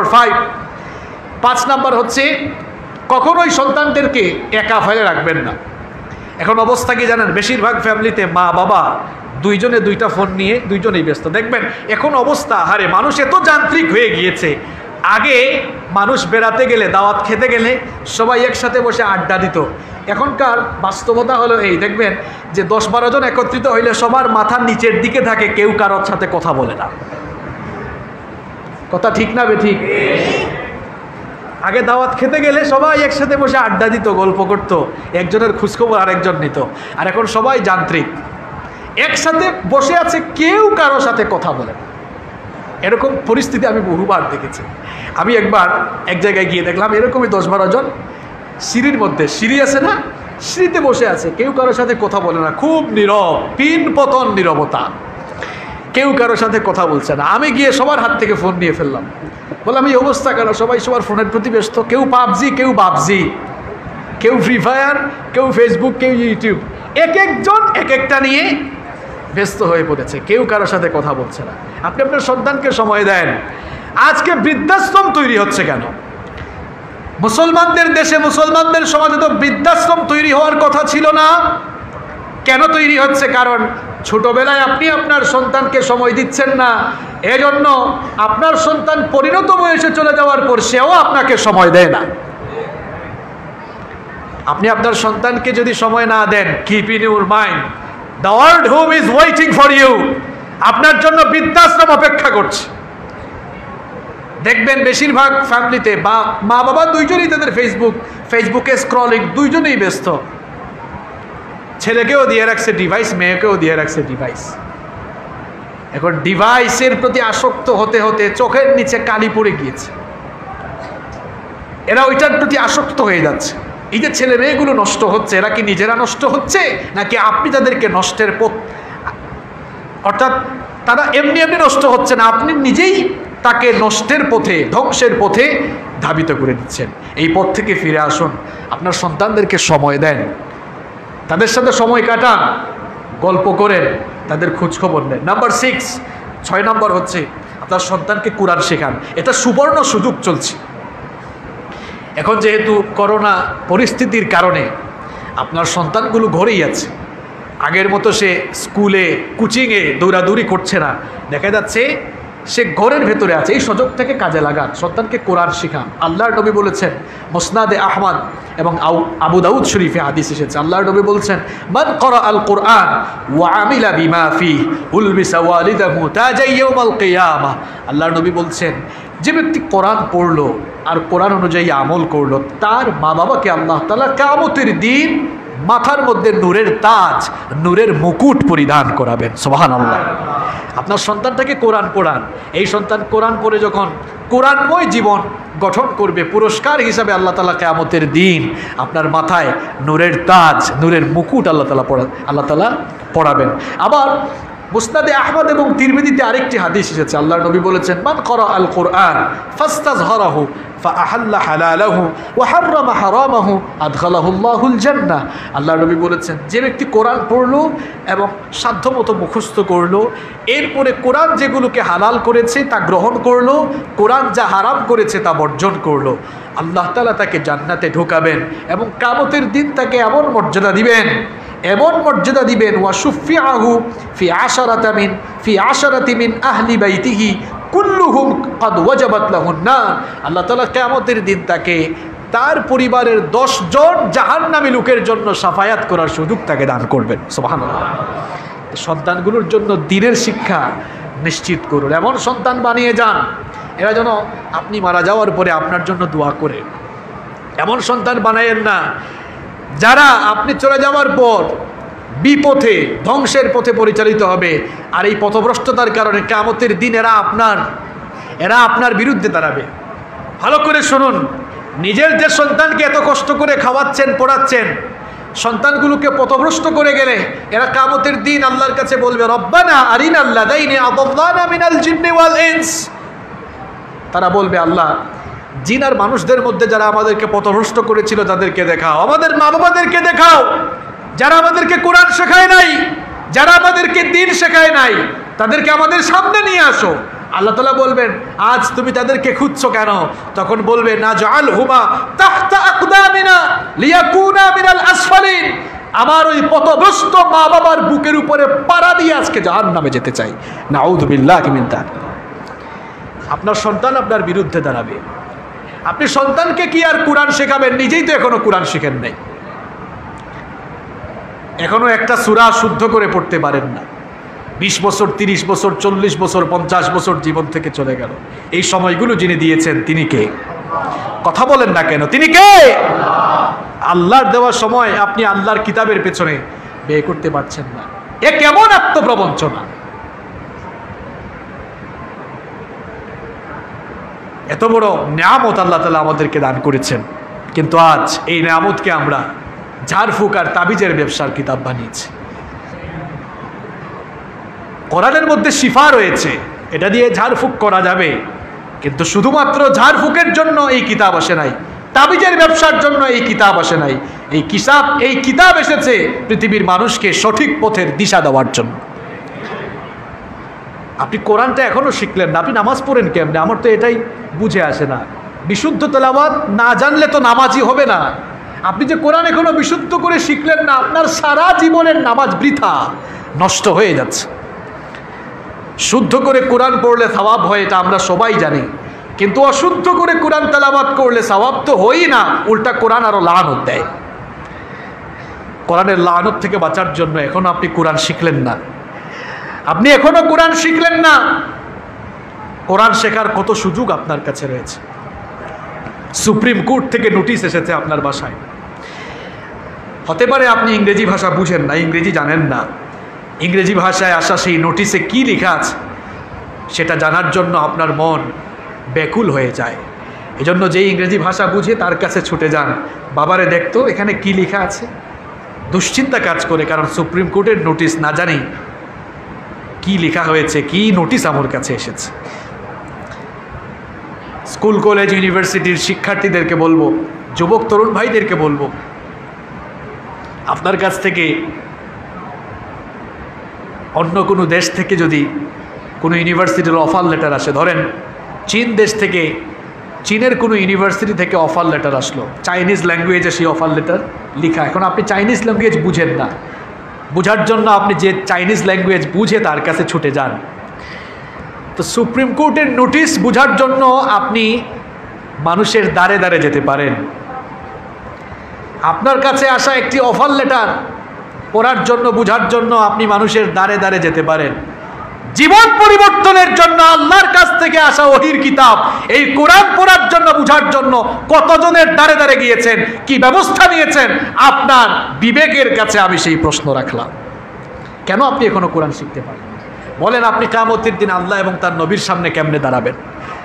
5 নাম্বার হচ্ছে কখনোই সন্তানদেরকে একা ফেলে রাখবেন না। এখন অবস্থা কি জানেন? বেশিরভাগ ফ্যামিলিতে মা বাবা দুইজনে দুইটা ফোন নিয়ে দুইজনেই ব্যস্ত। দেখবেন এখন অবস্থা, হারে মানুষ এত যান্ত্রিক হয়ে গিয়েছে। আগে মানুষ বেড়াতে গেলে, দাওয়াত খেতে গেলে সবাই একসাথে বসে আড্ডা দিত। এখনকার বাস্তবতা হলো এই, দেখবেন যে 10-12 জন একত্রিত হইলে সবার মাথার নিচের দিকে থাকে, কেউ কারোর সাথে কথা বলে না। কথা ঠিক না বেঠিক? আগে দাওয়াত খেতে গেলে সবাই একসাথে বসে আড্ডা দিত, গল্প করত, একজনের খোঁজখবর আরেকজন নিত। আর এখন সবাই যান্ত্রিক, একসাথে বসে আছে, কেউ কারোর সাথে কথা বলে না। এরকম পরিস্থিতি আমি বহুবার দেখেছি। আমি একবার এক জায়গায় গিয়ে দেখলাম এরকমই 10-12 জন সিঁড়ির মধ্যে, সিঁড়ি আছে না, সিঁড়িতে বসে আছে, কেউ কারোর সাথে কথা বলে না, খুব নীরব, পিন পতন নীরবতা, কেউ কারোর সাথে কথা বলছে না। আমি গিয়ে সবার হাত থেকে ফোন নিয়ে ফেললাম, বললাম এই অবস্থা কেন? সবাই সবার ফোনের প্রতি ব্যস্ত, কেউ পাবজি, কেউ বাবজি, কেউ ফ্রি ফায়ার, কেউ ফেসবুক, কেউ ইউটিউব, এক একজন এক একটা নিয়ে ব্যস্ত হয়ে পড়েছে, কেউ কারোর সাথে কথা বলছে না। আপনি আপনার সন্তানকে সময় দেন, আজকে বৃদ্ধাশ্রম তৈরি হচ্ছে কেন? মুসলমানদের দেশে, মুসলমানদের সমাজে তো বৃদ্ধাশ্রম তৈরি হওয়ার কথা ছিল না। কেন তৈরি হচ্ছে? কারণ ছোটবেলায় আপনি আপনার সন্তানকে সময় দিচ্ছেন না, এজন্য আপনার সন্তান পরিণত বয়সে চলে যাওয়ার পর সেও আপনাকে সময় দেয় না। আপনি আপনার সন্তানকে যদি সময় না দেন, keep in your mind the world home is waiting for you. আপনার জন্য বৃদ্ধাশ্রম অপেক্ষা করছে। দেখবেন বেশিরভাগ ফ্যামিলিতে মা বাবা দুইজনই তাদের ফেসবুকে স্ক্রলিং, দুইজনেই ব্যস্ত। ছেলেকেও দিয়ে রাখছে ডিভাইস, মেয়েকেও দিয়ে রাখছে ডিভাইস। এখন ডিভাইসের প্রতি আসক্ত হতে হতে চোখের নিচে কালি পড়ে গিয়েছে, এরা ওইটার প্রতি আসক্ত হয়ে যাচ্ছে। এই যে ছেলে মেয়েগুলো নষ্ট হচ্ছে, এরা কি নিজেরা নষ্ট হচ্ছে নাকি আপনি তাদেরকে নষ্টের পথ, অর্থাৎ তারা এমনি এমনি নষ্ট হচ্ছে না, আপনি নিজেই তাকে নষ্টের পথে, ধ্বংসের পথে ধাবিত করে দিচ্ছেন। এই পথ থেকে ফিরে আসুন, আপনার সন্তানদেরকে সময় দেন, তাদের সাথে সময় কাটান, গল্প করেন, তাদের খোঁজখবর নেন। নাম্বার 6 নম্বর হচ্ছে আপনার সন্তানকে কোরআন শেখান। এটা সুবর্ণ সুযোগ চলছে এখন, যেহেতু করোনা পরিস্থিতির কারণে আপনার সন্তানগুলো ঘরেই আছে। আগের মতো সে স্কুলে কোচিংয়ে দৌড়াদৌড়ি করছে না, দেখা যাচ্ছে সে ঘরের ভেতরে আছে। এই সুযোগ থেকে কাজে লাগান, সন্তানকে কোরআন শেখান। আল্লাহর নবী বলেছেন, মুসনাদে আহমদ এবং আবু দাউদ শরীফে হাদিস এসেছে, আল্লাহর নবী বলছেন, মান ক্বারা আল কুরআন ওয়া আমিলা বিমা ফিহি উলবিসা ওয়ালিদাহু তাজাই ইয়াউমাল কিয়ামা। আল্লাহর নবী বলছেন, যে ব্যক্তি কোরআন পড়লো আর কোরআন অনুযায়ী আমল করলো, তার মা বাবাকে আল্লাহ তাআলা কিয়ামতের দিন মাথার মধ্যে নূরের তাজ, নূরের মুকুট পরিধান করাবেন। সুবহানাল্লাহ। আপনার সন্তানটাকে কোরআন পড়ান। এই সন্তান কোরআন পড়ে যখন কোরআনময় জীবন গঠন করবে, পুরস্কার হিসাবে আল্লাহ তাআলা কিয়ামতের দিন আপনার মাথায় নূরের তাজ, নূরের মুকুট আল্লাহ তাআলা পড়াবেন। আবার মুসনাদে আহমদ এবং তিরমিজিতে আরেকটি হাদিস এসেছে, আল্লাহর নবী বলেছেন, মান ক্বারা আল কুরআন ফাস্তাযহারাহু ফাআহাল্লা হালালাহু ওয়া হাররামা হারামাহু আদখালাহু আল্লাহুল জান্নাহ। আল্লাহর নবী বলেছেন, যে ব্যক্তি কোরআন পড়লো এবং সাধ্যমতো মুখস্থ করলো, এরপরে কোরআন যেগুলোকে হালাল করেছে তা গ্রহণ করলো, কোরআন যা হারাম করেছে তা বর্জন করলো, আল্লাহ তাআলা তাকে জান্নাতে ঢোকাবেন এবং কিয়ামতের দিন তাকে এমন মর্যাদা দিবেন, এমন মর্যাদা দিবেন, ওয়া শুফিআহু ফি আশারাতি মিন আহলি বাইতিহি কুল্লুহুম ক্বাদ ওয়াজাবাত লাহুন নার। আল্লাহ তাআলা কিয়ামতের দিন তাকে তার পরিবারের 10 জন জাহান্নামী লোকের জন্য শাফায়াত করার সুযোগ তাকে দান করবেন। সুবহানাল্লাহ। সন্তানগুলোর জন্য দ্বীনের শিক্ষা নিশ্চিত করুন, এমন সন্তান বানিয়ে যান এরা যেন আপনি মারা যাওয়ার পরে আপনার জন্য দোয়া করে। এমন সন্তান বানায়েন না যারা আপনি চলে যাওয়ার পর বিপথে, ধ্বংসের পথে পরিচালিত হবে। আর এই পথভ্রষ্টতার কারণে কিয়ামতের দিন এরা আপনার বিরুদ্ধে দাঁড়াবে। ভালো করে শুনুন, নিজের যে সন্তানকে এত কষ্ট করে খাওয়াচ্ছেন, পড়াচ্ছেন, সন্তানগুলোকে পথভ্রষ্ট করে গেলে এরা কিয়ামতের দিন আল্লাহর কাছে বলবে, রব্বানা আরিনাল লাযাইনি আদাল্লানা মিনাল জিন্নি ওয়াল ইনস। তারা বলবে, আল্লাহ, জিন আর মানুষদের মধ্যে যারা আমাদেরকে পথভ্রষ্ট করেছিল তাদেরকে দেখাও, আমাদের মা বাবাদেরকে দেখাও, যারা আমাদেরকে কোরআন শেখায় নাই, যারা আমাদেরকে দ্বীন শেখায় নাই, তাদেরকে আমাদের সামনে নিয়ে আসো। আল্লাহ তাআলা বলবেন, আজ তুমি তাদেরকে খুঁজছো কেন? তখন বলবে, নাজআলহুমা তাহতা আকদামিনা লিয়াকুনা মিনাল আসফালিন। আমার ওই পথভ্রষ্ট মা বাবার বুকের উপরে পাড়া দিয়ে আজকে জাহান্নামে যেতে চাই। নাউযু বিল্লাহি মিন যালিক। আপনার সন্তান আপনার বিরুদ্ধে দাঁড়াবে। আপনি সন্তানকে কি আর কোরআন শেখাবেন? নিজেই তো এখনো কোরআন শিখেন নাই, এখনো একটা সূরা শুদ্ধ করে পড়তে পারেন না। 20 বছর, 30 বছর, 40 বছর, 50 বছর জীবন থেকে চলে গেল। এই সময়গুলো যিনি দিয়েছেন তিনি কে? কথা বলেন না কেন? তিনি কে? আল্লাহর দেওয়া সময় আপনি আল্লাহর কিতাবের পেছনে ব্যয় করতে পারছেন না। এ কেমন আত্মপ্রবঞ্চনা! এত বড় নিয়ামত আল্লাহ তাআলা আমাদেরকে দান করেছেন, কিন্তু আজ এই নিয়ামতকে আমরা ঝাড়ফুঁক আর তাবিজের ব্যবসার কিতাব বানিয়েছি। কোরআনের মধ্যে শিফা রয়েছে, এটা দিয়ে ঝাড়ফুঁক করা যাবে, কিন্তু শুধুমাত্র ঝাড়ফুঁকের জন্য এই কিতাব আসে নাই, তাবিজের ব্যবসার জন্য এই কিতাব আসে নাই। এই কিতাব এসেছে পৃথিবীর মানুষকে সঠিক পথের দিশা দেওয়ার জন্য। আপনি কোরআনটা এখনও শিখলেন না, আপনি নামাজ পড়েন কেমনে? আমার তো এটাই বুঝে আসে না। বিশুদ্ধ তেলাওয়াত না জানলে তো নামাজই হবে না। আপনি যে কোরআন এখনো বিশুদ্ধ করে শিখলেন না, আপনার সারা জীবনের নামাজ বৃথা, নষ্ট হয়ে যাচ্ছে। শুদ্ধ করে কোরআন পড়লে সওয়াব হয়, এটা আমরা সবাই জানি, কিন্তু অশুদ্ধ করে কোরআন তেলাওয়াত করলে সওয়াব তো হয়ই না, উল্টা কোরআন আরো লানত দেয়। কোরআনের লানত থেকে বাঁচার জন্য এখনো আপনি কোরআন শিখলেন না, আপনি এখনো কোরআন শিখলেন না। কোরআন শেখার কত সুযোগ আপনার কাছে রয়েছে। সুপ্রিম কোর্ট থেকে নোটিশ এসেছে আপনার বাসায়, হতে পারে আপনি ইংরেজি ভাষা বুঝেন না, ইংরেজি জানেন না। ইংরেজি ভাষায় আসা সেই নোটিশে কি লেখা আছে সেটা জানার জন্য আপনার মন ব্যাকুল হয়ে যায়। এজন্য যেই ইংরেজি ভাষা বুঝে তার কাছে ছুটে যান, বাবারে দেখতো এখানে কি লেখা আছে। দুশ্চিন্তা কাজ করে, কারণ সুপ্রিম কোর্টের নোটিশ না জানি কি লেখা হয়েছে, কি নোটিশ আমার কাছে এসেছে। স্কুল কলেজ ইউনিভার্সিটির শিক্ষার্থীদেরকে বলবো, যুবক তরুণ ভাইদেরকে বলবো, আপনার কাছ থেকে অন্য কোনো দেশ থেকে যদি কোনো ইউনিভার্সিটির অফার লেটার আসে, ধরেন চীন দেশ থেকে, চীনের কোনো ইউনিভার্সিটি থেকে অফার লেটার আসলো, চাইনিজ ল্যাঙ্গুয়েজে সেই অফার লেটার লেখা। এখন আপনি চাইনিজ ল্যাঙ্গুয়েজ বুঝেন না, বোঝার জন্য আপনি যে চাইনিজ ল্যাঙ্গুয়েজ বুঝে তার কাছে ছুটে যান। তো সুপ্রিম কোর্টের নোটিশ বোঝার জন্য আপনি মানুষের দ্বারে দ্বারে যেতে পারেন। আপনার কাছে আসা একটি অফার লেটার পড়ার জন্য, বোঝার জন্য আপনি মানুষের দ্বারে দ্বারে যেতে পারেন। জীবন পরিবর্তনের জন্য আল্লাহর কাছ থেকে আসা ওহীর কিতাব, এই কোরআন পড়ার জন্য, বোঝার জন্য কতজনের দ্বারে দ্বারে গিয়েছেন, কি ব্যবস্থা নিয়েছেন? আপনার বিবেকের কাছে আমি সেই প্রশ্ন রাখলাম, কেন আপনি এখনো কোরআন শিখতে পারেন? বলেন আপনি কিয়ামতের দিন আল্লাহ এবং তার নবীর সামনে কেমনে দাঁড়াবেন?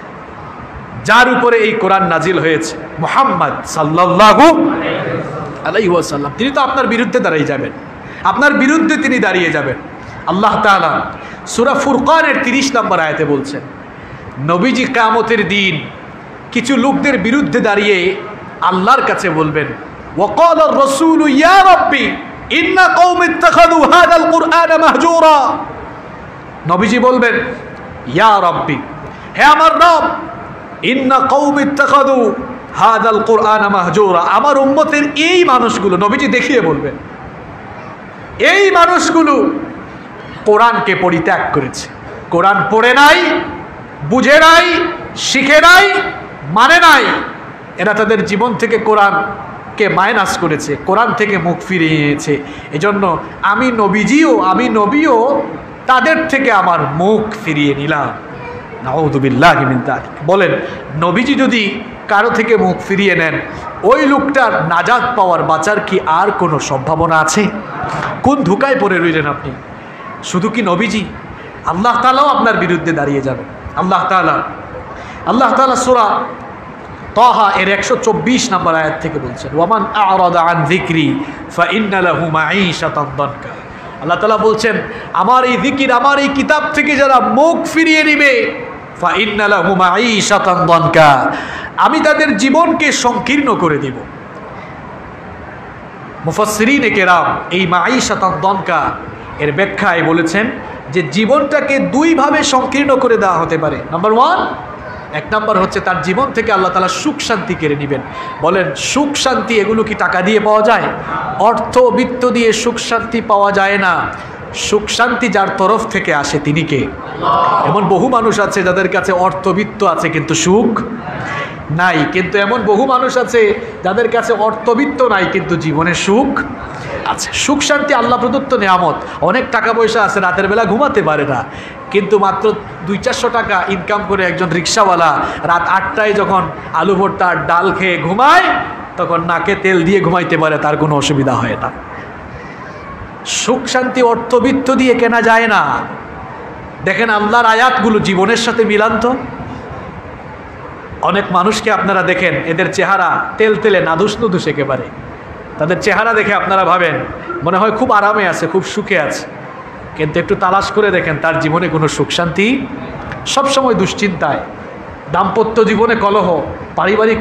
যার উপরে এই কোরআন নাজিল হয়েছে, মুহাম্মদ সাল্লাল্লাহু আলাইহি ওয়াসাল্লাম, তিনি তো আপনার বিরুদ্ধে দাঁড়িয়ে যাবেন, আপনার বিরুদ্ধে তিনি দাঁড়িয়ে যাবেন। আল্লাহ তাআলা সূরা ফুরকানের 30 নম্বর আয়াতে বলছেন, নবীজি কিয়ামতের দিন কিছু লোকদের বিরুদ্ধে দাঁড়িয়ে আল্লাহর কাছে বলবেন, ওয়াকালা আর-রাসূলু ইয়া রাব্বি ইন্না কওমি ইত্তাখাযু হাযাল কুরআনা মাহজুরা। নবীজি বলবেন, ইয়া রাব্বি, হে আমার রব, ইন্না কওমি ইত্তাখাযু হাযাল কুরআনা মাহজুরা, আমার উম্মতের এই মানুষগুলো, নবীজি দেখিয়ে বলবেন, এই মানুষগুলো কোরআনকে পরিত্যাগ করেছে, কোরআন পড়ে নাই, বুঝে নাই, শিখে নাই, মানে নাই। এরা তাদের জীবন থেকে কোরআনকে মাইনাস করেছে, কোরআন থেকে মুখ ফিরিয়ে নিয়েছে। এজন্য আমি নবীও তাদের থেকে আমার মুখ ফিরিয়ে নিলাম। নাউযুবিল্লাহি মিন যালিক। বলেন, নবীজি যদি কারো থেকে মুখ ফিরিয়ে নেন, ওই লোকটার নাজাত পাওয়ার, বাঁচার কি আর কোনো সম্ভাবনা আছে? কোন ধোঁকায় পড়ে রইলেন আপনি? শুধু কি নবীজি, আল্লাহ তাআলাও আপনার বিরুদ্ধে দাঁড়িয়ে যাবেন। আল্লাহ তাআলা সূরা তাহা এর 124 নম্বর আয়াত থেকে বলছেন, ওয়ামান আ'রাদা আন যিকরি ফাইন্না লাহু মাঈশাতান দানকা। আল্লাহ তাআলা বলছেন, আমার এই যিকির, আমার এই কিতাব থেকে যারা মুখ ফিরিয়ে নিবে, ফাইন্না লাহু মাঈশাতান দানকা, আমি তাদের জীবনকে সংকীর্ণ করে দেব। মুফাসসিরিনে কেরাম এই মাঈশাতান দানকা এর ব্যাখ্যায় বলেছেন যে জীবনটাকে দুইভাবে সংকীর্ণ করে দেওয়া হতে পারে। নাম্বার 1, এক নাম্বার হচ্ছে তার জীবন থেকে আল্লাহ তাআলা সুখ শান্তি কেড়ে নেবেন। বলেন, সুখ শান্তি এগুলো কি টাকা দিয়ে পাওয়া যায়? অর্থ বিত্ত দিয়ে সুখ শান্তি পাওয়া যায় না। সুখ শান্তি যার তরফ থেকে আসে তিনি কে? এমন বহু মানুষ আছে যাদের কাছে অর্থবিত্ত আছে কিন্তু সুখ নাই, কিন্তু এমন বহু মানুষ আছে যাদের কাছে অর্থবিত্ত নাই কিন্তু জীবনে সুখ আছে। সুখ শান্তি আল্লাহ প্রদত্ত নেয়ামত। অনেক টাকা পয়সা আছে, রাতের বেলা ঘুমাতে পারে না, কিন্তু মাত্র 200-400 টাকা ইনকাম করে একজন রিক্সাওয়ালা রাত 8টায় যখন আলু ভর্তা আর ডাল খেয়ে ঘুমায়, তখন নাকে তেল দিয়ে ঘুমাইতে পারে, তার কোনো অসুবিধা হয় না। সুখ শান্তি অর্থবিত্ত দিয়ে কেনা যায় না। দেখেন আল্লাহর আয়াতগুলো জীবনের সাথে মিলান তো। অনেক মানুষকে আপনারা দেখেন, এদের চেহারা তেল তেলে নাদুস নুদুস একেবারে। তাদের চেহারা দেখে আপনারা ভাবেন মনে হয় খুব আরামে আছে, খুব সুখে আছে, কিন্তু একটু তালাশ করে দেখেন তার জীবনে কোনো সুখ শান্তি, সবসময় দুশ্চিন্তায়, দাম্পত্য জীবনে কলহ, পারিবারিক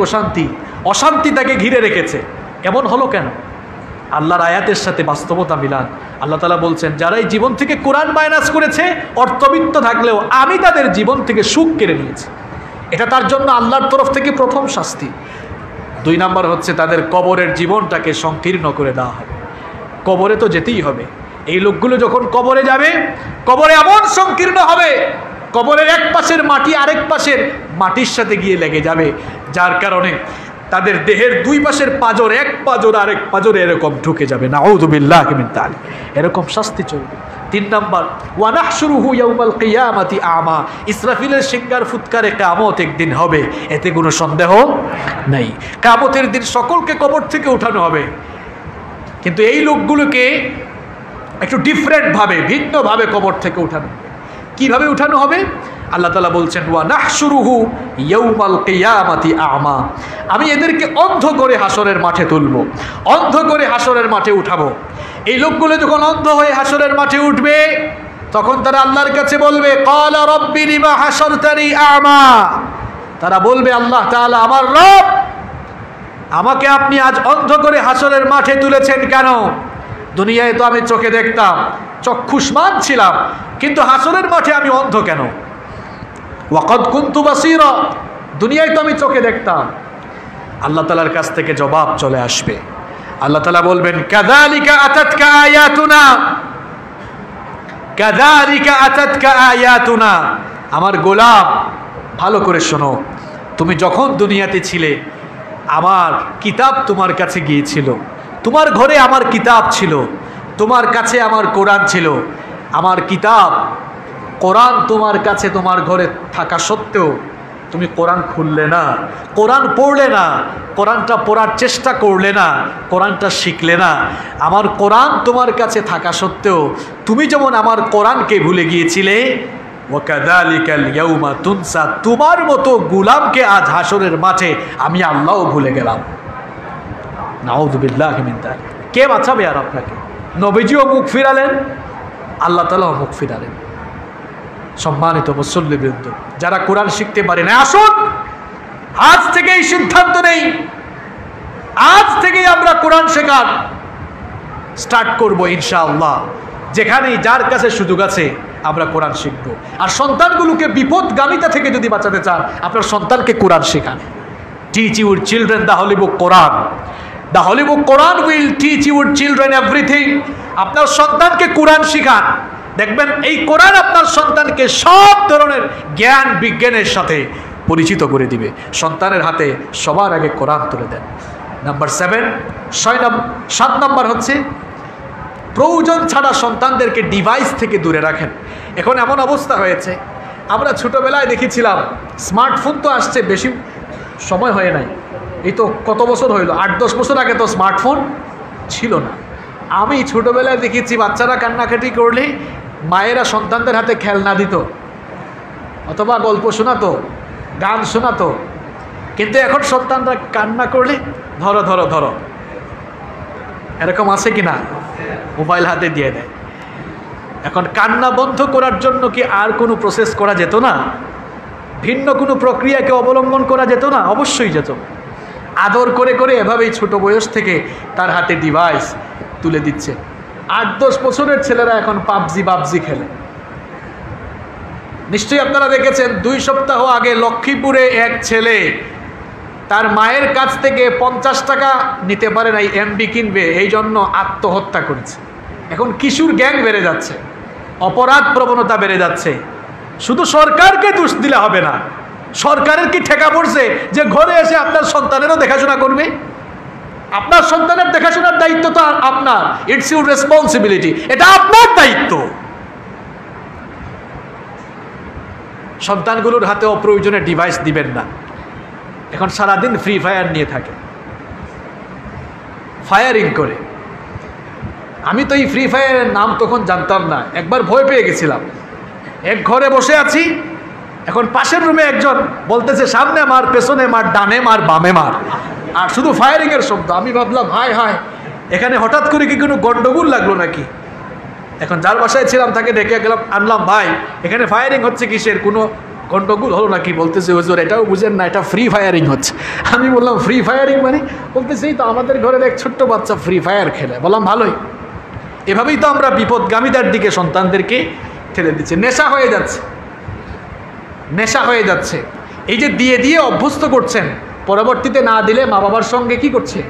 অশান্তি তাকে ঘিরে রেখেছে। এমন হলো কেন? আল্লাহর আয়াতের সাথে বাস্তবতা মিলান। আল্লাহ তাআলা বলছেন, যারা এই জীবন থেকে কোরআন মাইনাস করেছে, অর্থবিত্ত থাকলেও আমি তাদের জীবন থেকে সুখ কেড়ে নিয়েছি। এটা তার জন্য আল্লাহর তরফ থেকে প্রথম শাস্তি। 2 নাম্বার হচ্ছে তাদের কবরের জীবনটাকে সংকীর্ণ করে দেওয়া হবে। কবরে তো যেতেই হবে। এই লোকগুলো যখন কবরে যাবে, কবরে এমন সংকীর্ণ হবে, কবরের এক পাশের মাটি আরেক পাশের মাটির সাথে গিয়ে লেগে যাবে, যার কারণে তাদের দেহের 2 পাশের পাঁজর এক পাঁজর আরেক পাঁজরে এরকম ঢুকে যাবে। নাউযু বিল্লাহি মিন যালিক। এরকম শাস্তি চলবে। 3 নাম্বার, ওয়া নাহশুরুহু ইয়াউমাল কিয়ামাতি আমা। ইসরাফিলের সিংহার ফুৎকারে কিয়ামত একদিন হবে, এতে কোনো সন্দেহ নেই। কিয়ামতের দিন সকলকে কবর থেকে উঠানো হবে, কিন্তু এই লোকগুলোকে একটু ডিফারেন্টভাবে, ভিন্নভাবে কবর থেকে উঠানো হবে। কীভাবে উঠানো হবে? আল্লাহ তাআলা বলছেন, ওয়া নাহশুরুহু ইয়াউমাল কিয়ামাতি আমা। আমি এদেরকে অন্ধ করে হাসরের মাঠে তুলব, অন্ধ করে হাসরের মাঠে উঠাবো। এই লোকগুলো যখন অন্ধ হয়ে হাসরের মাঠে উঠবে, তখন তারা আল্লাহর কাছে বলবে, ক্বালা রাব্বি লিমা হাশারতানি আমা। তারা বলবে, আল্লাহ তাআলা, আমার রব, আমাকে আপনি আজ অন্ধ করে হাসরের মাঠে তুলেছেন কেন? দুনিয়ায় তো আমি চোখে দেখতাম, চক্ষুষ্মান ছিলাম, কিন্তু হাসরের মাঠে আমি অন্ধ কেন? ওয়াকাদ কুনতু বাসীরা, দুনিয়ায় তো আমি চোখে দেখতাম। আল্লাহ তাআলার কাছ থেকে জবাব চলে আসবে। আল্লাহ তাআলা বলবেন, কাযালিকা আতাতকা আয়াতুনা, কাযালিকা আতাতকা আয়াতুনা। আমার গোলাম, ভালো করে শোনো, তুমি যখন দুনিয়াতে ছিলে, আমার কিতাব তোমার কাছে গিয়েছিল, তোমার ঘরে আমার কিতাব ছিল, তোমার কাছে আমার কোরআন ছিল। আমার কিতাব কোরআন তোমার কাছে, তোমার ঘরে থাকা সত্ত্বেও তুমি কোরআন খুললে না, কোরআন পড়লে না, কোরআনটা পড়ার চেষ্টা করলে না, কোরআনটা শিখলে না। আমার কোরআন তোমার কাছে থাকা সত্ত্বেও তুমি যেমন আমার কোরআনকে ভুলে গিয়েছিলে, ওয়াকাযালিকাল ইয়াউমা তুনসা, তোমার মতো গোলামকে আজ হাসরের মাঠে আমি আল্লাহও ভুলে গেলাম। নাউযু বিল্লাহি মিন যালিক। কে বাঁচাবে আর আপনাকে? নবীজিও মুখ ফিরালেন, আল্লাহ তাআলাও মুখ ফিরালেন। সম্মানিত মুসল্লিবৃন্দ, যারা কোরআন শিখতে পারে না, আসুন আজ থেকেই সিদ্ধান্ত নেই, আজ থেকেই আমরা কোরআন শেখার স্টার্ট করব ইনশাআল্লাহ। যেখানেই যার কাছে সুযোগ আছে আমরা কোরআন শিখব। আর সন্তানগুলোকে বিপদগামিতা থেকে যদি বাঁচাতে চান, আপনার সন্তানকে কোরআন শেখান। Teach your children the holy book Quran. The holy book Quran will teach your children everything. আপনার সন্তানকে কোরআন শিখান, দেখবেন এই কোরআন আপনার সন্তানকে সব ধরনের জ্ঞান বিজ্ঞানের সাথে পরিচিত করে দিবে। সন্তানের হাতে সবার আগে কোরআন তুলে দেন। নাম্বার 7, 7 নাম্বার হচ্ছে প্রয়োজন ছাড়া সন্তানদেরকে ডিভাইস থেকে দূরে রাখেন। এখন এমন অবস্থা হয়েছে, আমরা ছোটোবেলায় দেখেছিলাম, স্মার্টফোন তো আসছে বেশি সময় হয়ে নাই, এই তো কত বছর হইল, 8-10 বছর আগে তো স্মার্টফোন ছিল না। আমি ছোটোবেলায় দেখেছি বাচ্চারা কান্নাকাটি করলে মায়েরা সন্তানদের হাতে খেলনা দিত, অথবা গল্প শোনাতো, গান শোনাতো। কিন্তু এখন সন্তানরা কান্না করলে ধরো ধরো ধরো, এরকম আছে কি না? মোবাইল হাতে দিয়ে দেয়। এখন কান্না বন্ধ করার জন্য কি আর কোনো প্রসেস করা যেত না? ভিন্ন কোনো প্রক্রিয়াকে অবলম্বন করা যেত না? অবশ্যই যেত। আদর করে করে এভাবেই ছোট বয়স থেকে তার হাতে ডিভাইস তুলে দিচ্ছে। 8-10 বছরের ছেলেরা এখন পাবজি খেলে। নিশ্চয়ই আপনারা দেখেছেন, 2 সপ্তাহ আগে লক্ষ্মীপুরে এক ছেলে তার মায়ের কাছ থেকে 50 টাকা নিতে পারে নাই, এমবি কিনবে, এই জন্য আত্মহত্যা করেছে। এখন কিশোর গ্যাং বেড়ে যাচ্ছে, অপরাধ প্রবণতা বেড়ে যাচ্ছে। শুধু সরকারকে দোষ দিলে হবে না। সরকারের কি ঠেকা পড়ছে যে ঘরে এসে আপনার সন্তানেরও দেখাশোনা করবে? আপনার সন্তানের দেখাশোনার দায়িত্ব তো আপনার, ইটস ইউর রেসপন্সিবিলিটি, এটা আপনার দায়িত্ব। সন্তানগুলোর হাতে অপ্রয়োজনে ডিভাইস দিবেন না। এখন সারাদিন ফ্রি ফায়ার নিয়ে থাকে, ফায়ারিং করে। আমি তো এই ফ্রি ফায়ারের নাম তখন জানতাম না, একবার ভয় পেয়ে গেছিলাম। এক ঘরে বসে আছি, এখন পাশের রুমে একজন বলতেছে সামনে মার, পেছনে মার, ডানে মার, বামে মার, আর শুধু ফায়ারিংয়ের শব্দ। আমি ভাবলাম হায় হায়, এখানে হঠাৎ করে কি কোনো গন্ডগোল লাগলো নাকি? এখন যার বাসায় ছিলাম তাকে ডেকে গেলাম, আনলাম, ভাই এখানে ফায়ারিং হচ্ছে কিসের, কোনো গন্ডগোল হলো নাকি? বলতেছে হুজুর এটাও বুঝেন না, এটা ফ্রি ফায়ারিং হচ্ছে। আমি বললাম ফ্রি ফায়ারিং মানে? বলতেছে এই তো আমাদের ঘরের এক ছোট্ট বাচ্চা ফ্রি ফায়ার খেলে। বললাম ভালোই। এভাবেই তো আমরা বিপদগামীদের দিকে সন্তানদেরকে ঠেলে দিচ্ছি। নেশা হয়ে যাচ্ছে, নেশা হয়ে যাচ্ছে। এই যে দিয়ে দিয়ে অভ্যস্ত করছেন, পরবর্তীতে না দিলে মা বাবার সঙ্গে কি করছে?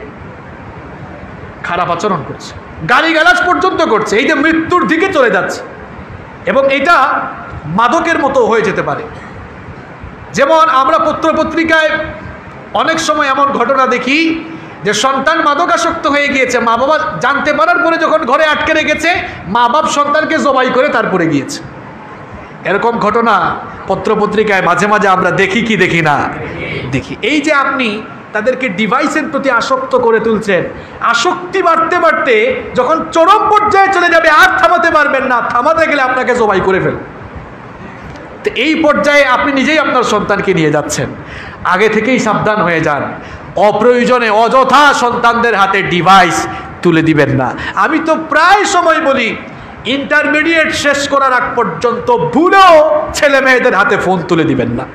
খারাপ আচরণ করছে, গালিগালাজ পর্যন্ত করছে। এই যে মৃত্যুর দিকে চলে যাচ্ছে, এবং এটা মাদকের মতো হয়ে যেতে পারে। যেমন আমরা পত্রপত্রিকায় অনেক সময় এমন ঘটনা দেখি যে সন্তান মাদকাসক্ত হয়ে গিয়েছে, মা বাবা জানতে পারার পরে যখন ঘরে আটকে রেখেছে, মা বাপ সন্তানকে জবাই করে তারপরে গিয়েছে। এরকম ঘটনা পত্রপত্রিকায় মাঝে মাঝে আমরা দেখি কি দেখি না? দেখি। এই যে আপনি তাদেরকে ডিভাইসের প্রতি আসক্ত করে তুলছেন, আসক্তি বাড়তে বাড়তে যখন চরম পর্যায়ে চলে যাবে আর থামাতে পারবেন না, থামাতে গেলে আপনাকে জবাই করে ফেলবে। তো এই পর্যায়ে আপনি নিজেই আপনার সন্তানকে নিয়ে যাচ্ছেন। আগে থেকেই সাবধান হয়ে যান, অপ্রয়োজনে অযথা সন্তানদের হাতে ডিভাইস তুলে দিবেন না। আমি তো প্রায় সময় বলি, ইন্টারমিডিয়েট শেষ করার আগ পর্যন্ত ভুলেও ছেলে মেয়েদের হাতে ফোন তুলে দিবেন না,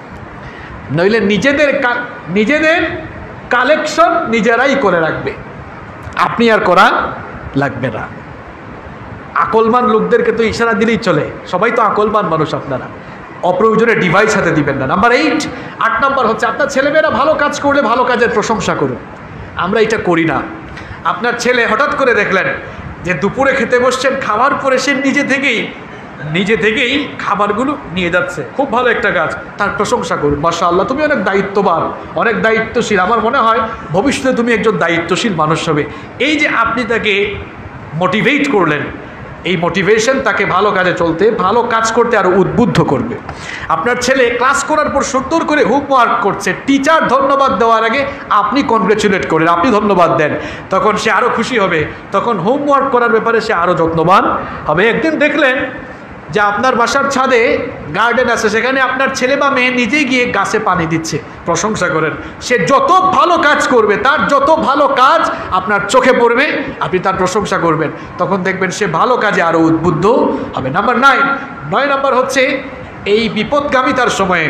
নইলে নিজেদের কালেকশন নিজেরাই করে রাখবে, আপনি আর করা লাগবে না। আকলমান লোকদেরকে তো ইশারা দিলেই চলে, সবাই তো আকলমান মানুষ। আপনারা অপ্রয়োজনে ডিভাইস হাতে দিবেন না। নাম্বার 8 নাম্বার হচ্ছে, আপনার ছেলেমেয়েরা ভালো কাজ করলে ভালো কাজের প্রশংসা করুন। আমরা এটা করি না। আপনার ছেলে হঠাৎ করে দেখলেন যে দুপুরে খেতে বসছেন, খাওয়ার পরে সে নিজে থেকেই খাবারগুলো নিয়ে যাচ্ছে, খুব ভালো একটা কাজ, তার প্রশংসা করুন। মাশাআল্লাহ, তুমি অনেক দায়িত্ববান, অনেক দায়িত্বশীল, আমার মনে হয় ভবিষ্যতে তুমি একজন দায়িত্বশীল মানুষ হবে। এই যে আপনি তাকে মোটিভেট করলেন, এই মোটিভেশন তাকে ভালো কাজে চলতে, ভালো কাজ করতে আরও উদ্বুদ্ধ করবে। আপনার ছেলে ক্লাস করার পর সুন্দর করে হোমওয়ার্ক করছে, টিচার ধন্যবাদ দেওয়ার আগে আপনি কনগ্রেচুলেট করেন, আপনি ধন্যবাদ দেন, তখন সে আরও খুশি হবে, তখন হোমওয়ার্ক করার ব্যাপারে সে আরও যত্নবান হবে। একদিন দেখলেন যে আপনার বাসার ছাদে গার্ডেন আছে, সেখানে আপনার ছেলে বা মেয়ে নিজেই গিয়ে গাছে পানি দিচ্ছে, প্রশংসা করেন। সে যত ভালো কাজ করবে, তার যত ভালো কাজ আপনার চোখে পড়বে, আপনি তার প্রশংসা করবেন, তখন দেখবেন সে ভালো কাজে আরও উদ্বুদ্ধ হবে। নাম্বার 9 নাম্বার হচ্ছে, এই বিপদগামিতার সময়ে,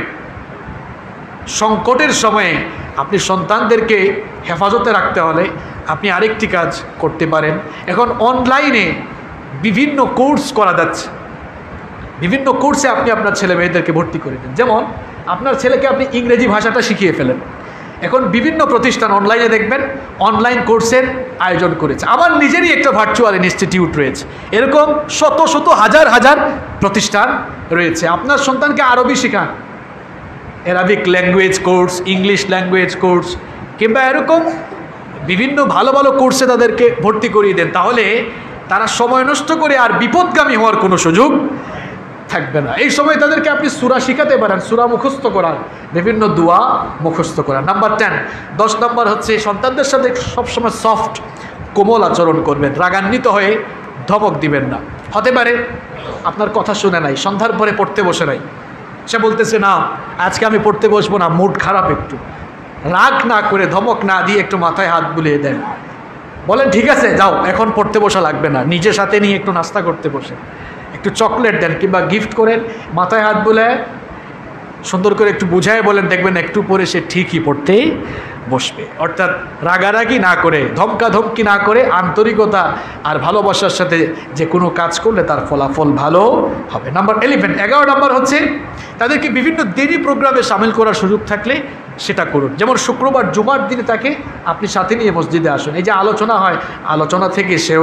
সংকটের সময়ে আপনি সন্তানদেরকে হেফাজতে রাখতে হলে আপনি আরেকটি কাজ করতে পারেন। এখন অনলাইনে বিভিন্ন কোর্স করা যাচ্ছে, বিভিন্ন কোর্সে আপনি আপনার ছেলে মেয়েদেরকে ভর্তি করে দেন। যেমন আপনার ছেলেকে আপনি ইংরেজি ভাষাটা শিখিয়ে ফেলেন। এখন বিভিন্ন প্রতিষ্ঠান অনলাইনে দেখবেন অনলাইন কোর্সের আয়োজন করেছে। আমার নিজেরই একটা ভার্চুয়াল ইনস্টিটিউট রয়েছে, এরকম শত শত হাজার হাজার প্রতিষ্ঠান রয়েছে। আপনার সন্তানকে আরবি শেখান, Arabic language course, English language course, কিংবা এরকম বিভিন্ন ভালো ভালো কোর্সে তাদেরকে ভর্তি করিয়ে দেন, তাহলে তারা সময় নষ্ট করে আর বিপদগামী হওয়ার কোনো সুযোগ থাকবে না। এই সময় তাদেরকে আপনি সূরা শিখাতে পারেন, সূরা মুখস্থ করান, বিভিন্ন দোয়া মুখস্থ করান। নাম্বার 10 নাম্বার হচ্ছে, সন্তানদের সাথে সবসময় সফট, কোমল আচরণ করবেন, রাগান্বিত হয়ে ধমক দিবেন না। হতে পারে আপনার কথা শুনে নাই, সন্ধ্যার পরে পড়তে বসে নাই, সে বলতেছে না আজকে আমি পড়তে বসবো না, মুড খারাপ, একটু রাগ না করে, ধমক না দিয়ে একটু মাথায় হাত বুলিয়ে দেন, বলেন ঠিক আছে যাও, এখন পড়তে বসা লাগবে না, নিজের সাথে নিয়ে একটু নাস্তা করতে বসে, একটু চকলেট দেন কিংবা গিফট করেন, মাথায় হাত বুলায় সুন্দর করে একটু বুঝায় বলেন, দেখবেন একটু পরে সে ঠিকই পড়তে বসবে। অর্থাৎ রাগারাগি না করে, ধমকাধমকি না করে, আন্তরিকতা আর ভালোবাসার সাথে যে কোনো কাজ করলে তার ফলাফল ভালো হবে। নাম্বার 11 নাম্বার হচ্ছে, তাদেরকে বিভিন্ন দিনী প্রোগ্রামে সামিল করার সুযোগ থাকলে সেটা করুন। যেমন শুক্রবার জুমার দিনে তাকে আপনি সাথে নিয়ে মসজিদে আসুন, এই যে আলোচনা হয়, আলোচনা থেকে সেও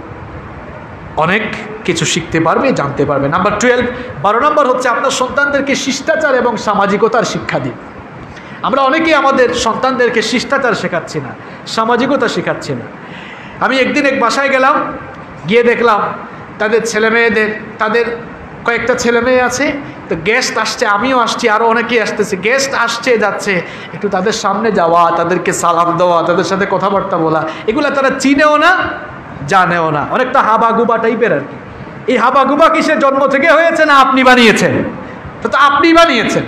অনেক কিছু শিখতে পারবে, জানতে পারবে। নাম্বার 12 নম্বর হচ্ছে, আপনার সন্তানদেরকে শিষ্টাচার এবং সামাজিকতার শিক্ষা দিন। আমরা অনেকেই আমাদের সন্তানদেরকে শিষ্টাচার শেখাচ্ছি না, সামাজিকতা শেখাচ্ছি না। আমি একদিন এক বাসায় গেলাম, গিয়ে দেখলাম তাদের ছেলেমেয়েদের, তাদের কয়েকটা ছেলে মেয়ে আছে, তো গেস্ট আসছে, আমিও আসছি, আরও অনেকেই আসতেছে, গেস্ট আসছে যাচ্ছে, একটু তাদের সামনে যাওয়া, তাদেরকে সালাম দেওয়া, তাদের সাথে কথাবার্তা বলা, এগুলো তারা চিনেও না, জানেও না, অনেকটা হাবাগুবা টাইপের আর কি। এই হাবাগুবা কিসের জন্ম থেকে হয়েছে না আপনি বানিয়েছেন? তো আপনি বানিয়েছেন।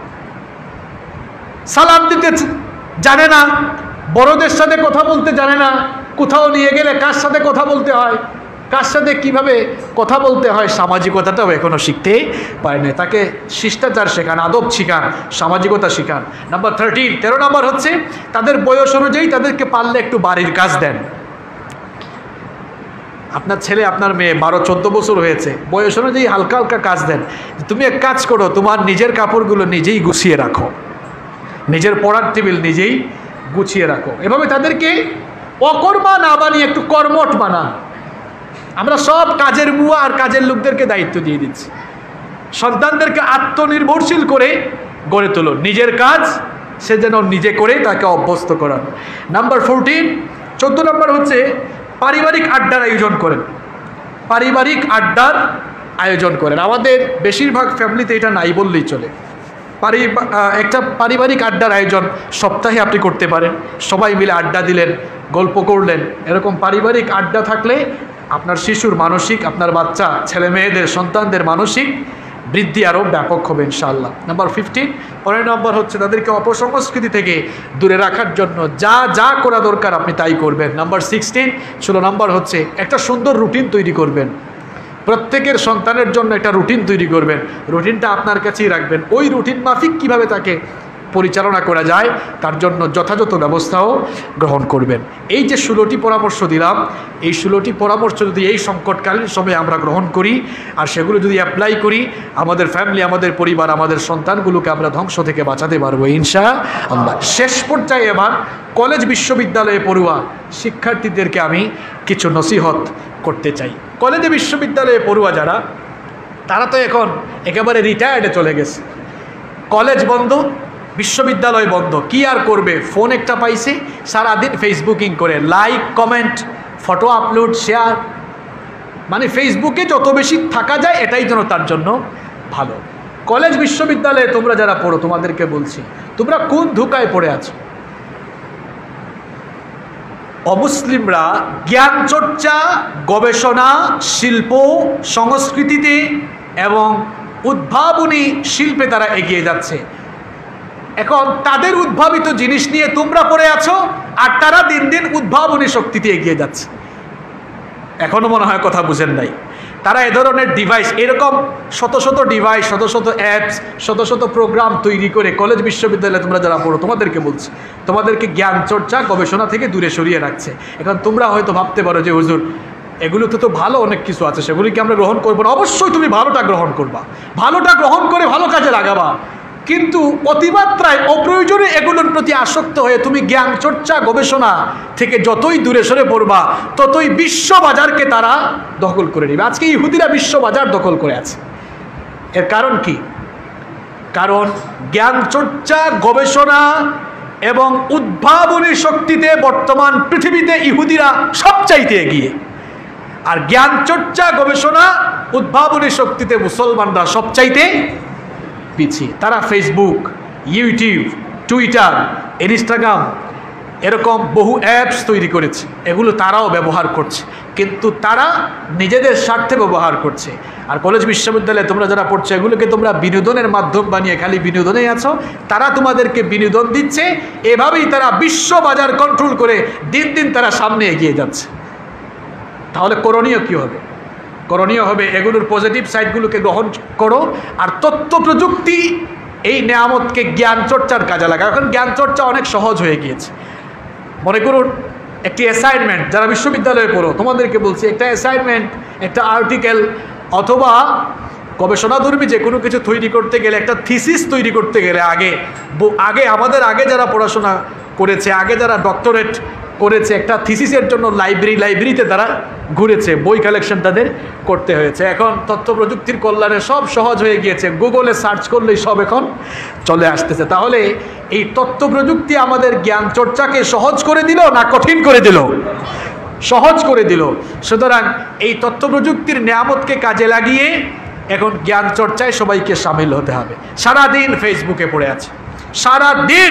সালাম দিতে জানে না, বড়দের সাথে কথা বলতে জানে না, কোথাও নিয়ে গেলে কার সাথে কথা বলতে হয়, কার সাথে কীভাবে কথা বলতে হয়, সামাজিকতাটাও এখনও শিখতে পারে না। তাকে শিষ্টাচার শেখান, আদব শিখান, সামাজিকতা শিখান। নাম্বার 13 নম্বর হচ্ছে, তাদের বয়স অনুযায়ী তাদেরকে পারলে একটু বাড়ির কাজ দেন। আপনার ছেলে আপনার মেয়ে 12-14 বছর হয়েছে, বয়স অনুযায়ী হালকা হালকা কাজ দেন। তুমি এক কাজ করো, তোমার নিজের কাপড়গুলো নিজেই গুছিয়ে রাখো, নিজের পড়ার টেবিল নিজেই গুছিয়ে রাখো। এভাবে তাদেরকে অকর্মা না বানিয়ে একটু কর্মঠ বানান। আমরা সব কাজের বুয়া আর কাজের লোকদেরকে দায়িত্ব দিয়ে দিচ্ছি। সন্তানদেরকে আত্মনির্ভরশীল করে গড়ে তোলো, নিজের কাজ সে যেন নিজে করে তাকে অভ্যস্ত করান। নাম্বার 14, 14 নম্বর হচ্ছে পারিবারিক আড্ডার আয়োজন করেন। পারিবারিক আড্ডার আয়োজন করেন। আমাদের বেশিরভাগ ফ্যামিলিতে এটা নাই বললেই চলে। একটা পারিবারিক আড্ডার আয়োজন সপ্তাহে আপনি করতে পারেন। সবাই মিলে আড্ডা দিলেন, গল্প করলেন। এরকম পারিবারিক আড্ডা থাকলে আপনার শিশুর মানসিক, আপনার বাচ্চা ছেলে মেয়েদের সন্তানদের মানসিক বৃদ্ধি আরও ব্যাপক হবে ইনশাআল্লাহ। নাম্বার 15, 15 নম্বর হচ্ছে তাদেরকে অপসংস্কৃতি থেকে দূরে রাখার জন্য যা যা করা দরকার আপনি তাই করবেন। নাম্বার 16, 16 নম্বর হচ্ছে একটা সুন্দর রুটিন তৈরি করবেন। প্রত্যেকের সন্তানের জন্য একটা রুটিন তৈরি করবেন, রুটিনটা আপনার কাছেই রাখবেন। ওই রুটিন মাফিক কীভাবে তাকে পরিচালনা করা যায় তার জন্য যথাযথ ব্যবস্থাও গ্রহণ করবেন। এই যে 16টি পরামর্শ দিলাম, এই 16টি পরামর্শ যদি এই সংকটকালীন সময়ে আমরা গ্রহণ করি আর সেগুলো যদি অ্যাপ্লাই করি, আমাদের ফ্যামিলি, আমাদের পরিবার, আমাদের সন্তানগুলোকে আমরা ধ্বংস থেকে বাঁচাতে পারবো ইনশাআল্লাহ। শেষ পর্যায়ে এবার কলেজ বিশ্ববিদ্যালয়ে পড়ুয়া শিক্ষার্থীদেরকে আমি কিছু নসিহত করতে চাই। কলেজে বিশ্ববিদ্যালয়ে পড়ুয়া যারা, তারা তো এখন একেবারে রিটায়ার্ডে চলে গেছে। কলেজ বন্ধ, বিশ্ববিদ্যালয় বন্ধ, কি আর করবে? ফোন একটা পাইছে, সারাদিন ফেসবুকিং করে, like, comment, photo upload, share, মানে ফেসবুকে যত বেশি থাকা যায় এটাই যেন তার জন্য ভালো। কলেজ বিশ্ববিদ্যালয়ে তোমরা যারা পড়ো, তোমাদেরকে বলছি, তোমরা কোন ধোঁকায় পড়ে আছো? অমুসলিমরা জ্ঞান চর্চা, গবেষণা, শিল্প, সংস্কৃতিতে এবং উদ্ভাবনী শিল্পে তারা এগিয়ে যাচ্ছে। এখন তাদের উদ্ভাবিত জিনিস নিয়ে তোমরা পড়ে আছো আর তারা দিন দিন উদ্ভাবনী শক্তিতে এগিয়ে যাচ্ছে। এখনো মনে হয় কথা বুঝেন নাই। তারা এ ধরনের ডিভাইস, এরকম শত শত ডিভাইস, শত শত অ্যাপস, শত শত প্রোগ্রাম তৈরি করে কলেজ বিশ্ববিদ্যালয়ে তোমরা যারা পড়ো তোমাদেরকে বলছি, তোমাদেরকে জ্ঞান চর্চা, গবেষণা থেকে দূরে সরিয়ে রাখছে। এখন তোমরা হয়তো ভাবতে পারো যে হুজুর, এগুলোতে তো ভালো অনেক কিছু আছে, সেগুলিকে আমরা গ্রহণ করবো না। অবশ্যই তুমি ভালোটা গ্রহণ করবা, ভালোটা গ্রহণ করে ভালো কাজে লাগাবা, কিন্তু অতিমাত্রায় অপ্রয়োজনে এগুলোর প্রতি আসক্ত হয়ে তুমি জ্ঞান চর্চা, গবেষণা থেকে যতই দূরে সরে পড়বা ততই বিশ্ববাজারকে তারা দখল করে নেবে। আজকে ইহুদিরা বিশ্ববাজার দখল করে আছে। এর কারণ কি? কারণ জ্ঞান চর্চা, গবেষণা এবং উদ্ভাবনী শক্তিতে বর্তমান পৃথিবীতে ইহুদিরা সবচাইতে এগিয়ে, আর জ্ঞান চর্চা, গবেষণা, উদ্ভাবনী শক্তিতে মুসলমানরা সবচাইতে পিছিয়ে। তারা ফেসবুক, ইউটিউব, টুইটার, ইনস্টাগ্রাম এরকম বহু অ্যাপস তৈরি করেছে, এগুলো তারাও ব্যবহার করছে, কিন্তু তারা নিজেদের স্বার্থে ব্যবহার করছে। আর কলেজ বিশ্ববিদ্যালয়ে তোমরা যারা পড়ছো, এগুলোকে তোমরা বিনোদনের মাধ্যম বানিয়ে খালি বিনোদনেই আছো। তারা তোমাদেরকে বিনোদন দিচ্ছে, এভাবেই তারা বিশ্ববাজার কন্ট্রোল করে দিন দিন তারা সামনে এগিয়ে যাচ্ছে। তাহলে করণীয় কী হবে? করণীয় হবে এগুলোর পজিটিভ সাইডগুলোকে গ্রহণ করো, আর তথ্য প্রযুক্তি এই নেয়ামতকে জ্ঞান চর্চার কাজে লাগা। এখন জ্ঞান চর্চা অনেক সহজ হয়ে গিয়েছে। মনে করুন একটি অ্যাসাইনমেন্ট, যারা বিশ্ববিদ্যালয়ে পড়ো তোমাদেরকে বলছি, একটা অ্যাসাইনমেন্ট, একটা আর্টিকেল অথবা গবেষণাধর্মী যে কোনো কিছু তৈরি করতে গেলে, একটা থিসিস তৈরি করতে গেলে আমাদের আগে যারা পড়াশোনা করেছে, আগে যারা ডক্টরেট করেছে, একটা থিসিসের জন্য লাইব্রেরিতে তারা ঘুরেছে, বই কালেকশন তাদের করতে হয়েছে। এখন তথ্য প্রযুক্তির কল্যাণে সব সহজ হয়ে গিয়েছে, গুগলে সার্চ করলেই সব এখন চলে আসতেছে। তাহলে এই তথ্য প্রযুক্তি আমাদের জ্ঞান চর্চাকে সহজ করে দিল না কঠিন করে দিল? সহজ করে দিল। সুতরাং এই তথ্য প্রযুক্তির নেয়ামতকে কাজে লাগিয়ে এখন জ্ঞান চর্চায় সবাইকে সামিল হতে হবে। সারাদিন ফেসবুকে পড়ে আছে, সারাদিন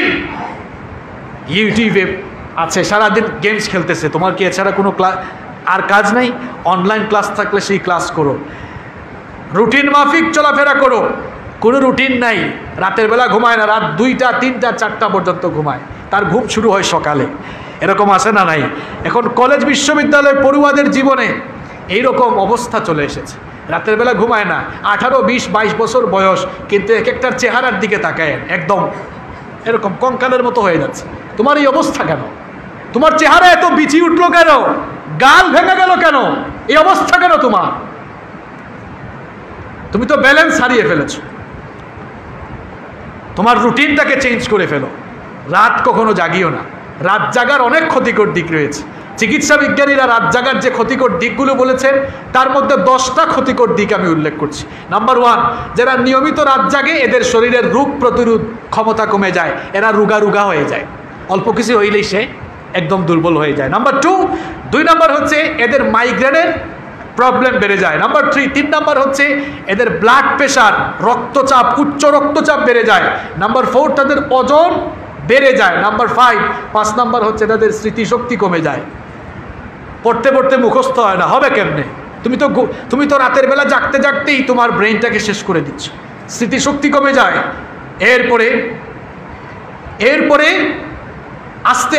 ইউটিউবে আছে, সারাদিন গেমস খেলতেছে। তোমার কি এছাড়া কোনো আর কাজ নাই? অনলাইন ক্লাস থাকলে সেই ক্লাস করো, রুটিন মাফিক চলাফেরা করো। কোনো রুটিন নাই, রাতের বেলা ঘুমায় না, রাত 2টা, 3টা, 4টা পর্যন্ত ঘুমায়, তার ঘুম শুরু হয় সকালে। এরকম আছে না নাই? এখন কলেজ বিশ্ববিদ্যালয় পড়ুয়াদের জীবনে এইরকম অবস্থা চলে এসেছে। রাতের বেলা ঘুমায় না, 18, 20, 22 বছর বয়স, কিন্তু এক একটার চেহারার দিকে তাকায় একদম এরকম কঙ্কালের মতো হয়ে যাচ্ছে। তোমার এই অবস্থা কেন? তোমার চেহারা এত বিচি উঠলো কেন? গাল ভেঙে গেল কেন? এই অবস্থা কেন তোমার? তুমি তো ব্যালেন্স হারিয়ে ফেলেছো। তোমার রুটিনটাকে চেঞ্জ করে ফেলো। রাত কখনো জাগিও না। রাত জাগার অনেক ক্ষতিকর দিক রয়েছে। চিকিৎসা বিজ্ঞানীরা রাত জাগার যে ক্ষতিকর দিকগুলো বলেছেন তার মধ্যে 10টা ক্ষতিকর দিক আমি উল্লেখ করছি। নাম্বার 1, যারা নিয়মিত রাত জাগে এদের শরীরের রোগ প্রতিরোধ ক্ষমতা কমে যায়, এরা রোগা হয়ে যায়, অল্প কিছু হইলেই সে একদম দুর্বল হয়ে যায়। নাম্বার 2 নাম্বার হচ্ছে এদের মাইগ্রেনের প্রবলেম বেড়ে যায়। নাম্বার 3 নাম্বার হচ্ছে এদের ব্লাড প্রেশার, রক্তচাপ, উচ্চ রক্তচাপ বেড়ে যায়। নাম্বার 4 তাদের ওজন বেড়ে যায়। নাম্বার 5 নাম্বার হচ্ছে তাদের স্মৃতিশক্তি কমে যায়। পড়তে পড়তে মুখস্থ হয় না, হবে কেমনে? তুমি তো রাতের বেলা জাগতে জাগতেই তোমার ব্রেনটাকে শেষ করে দিচ্ছ, স্মৃতিশক্তি কমে যায়। এরপরে আস্তে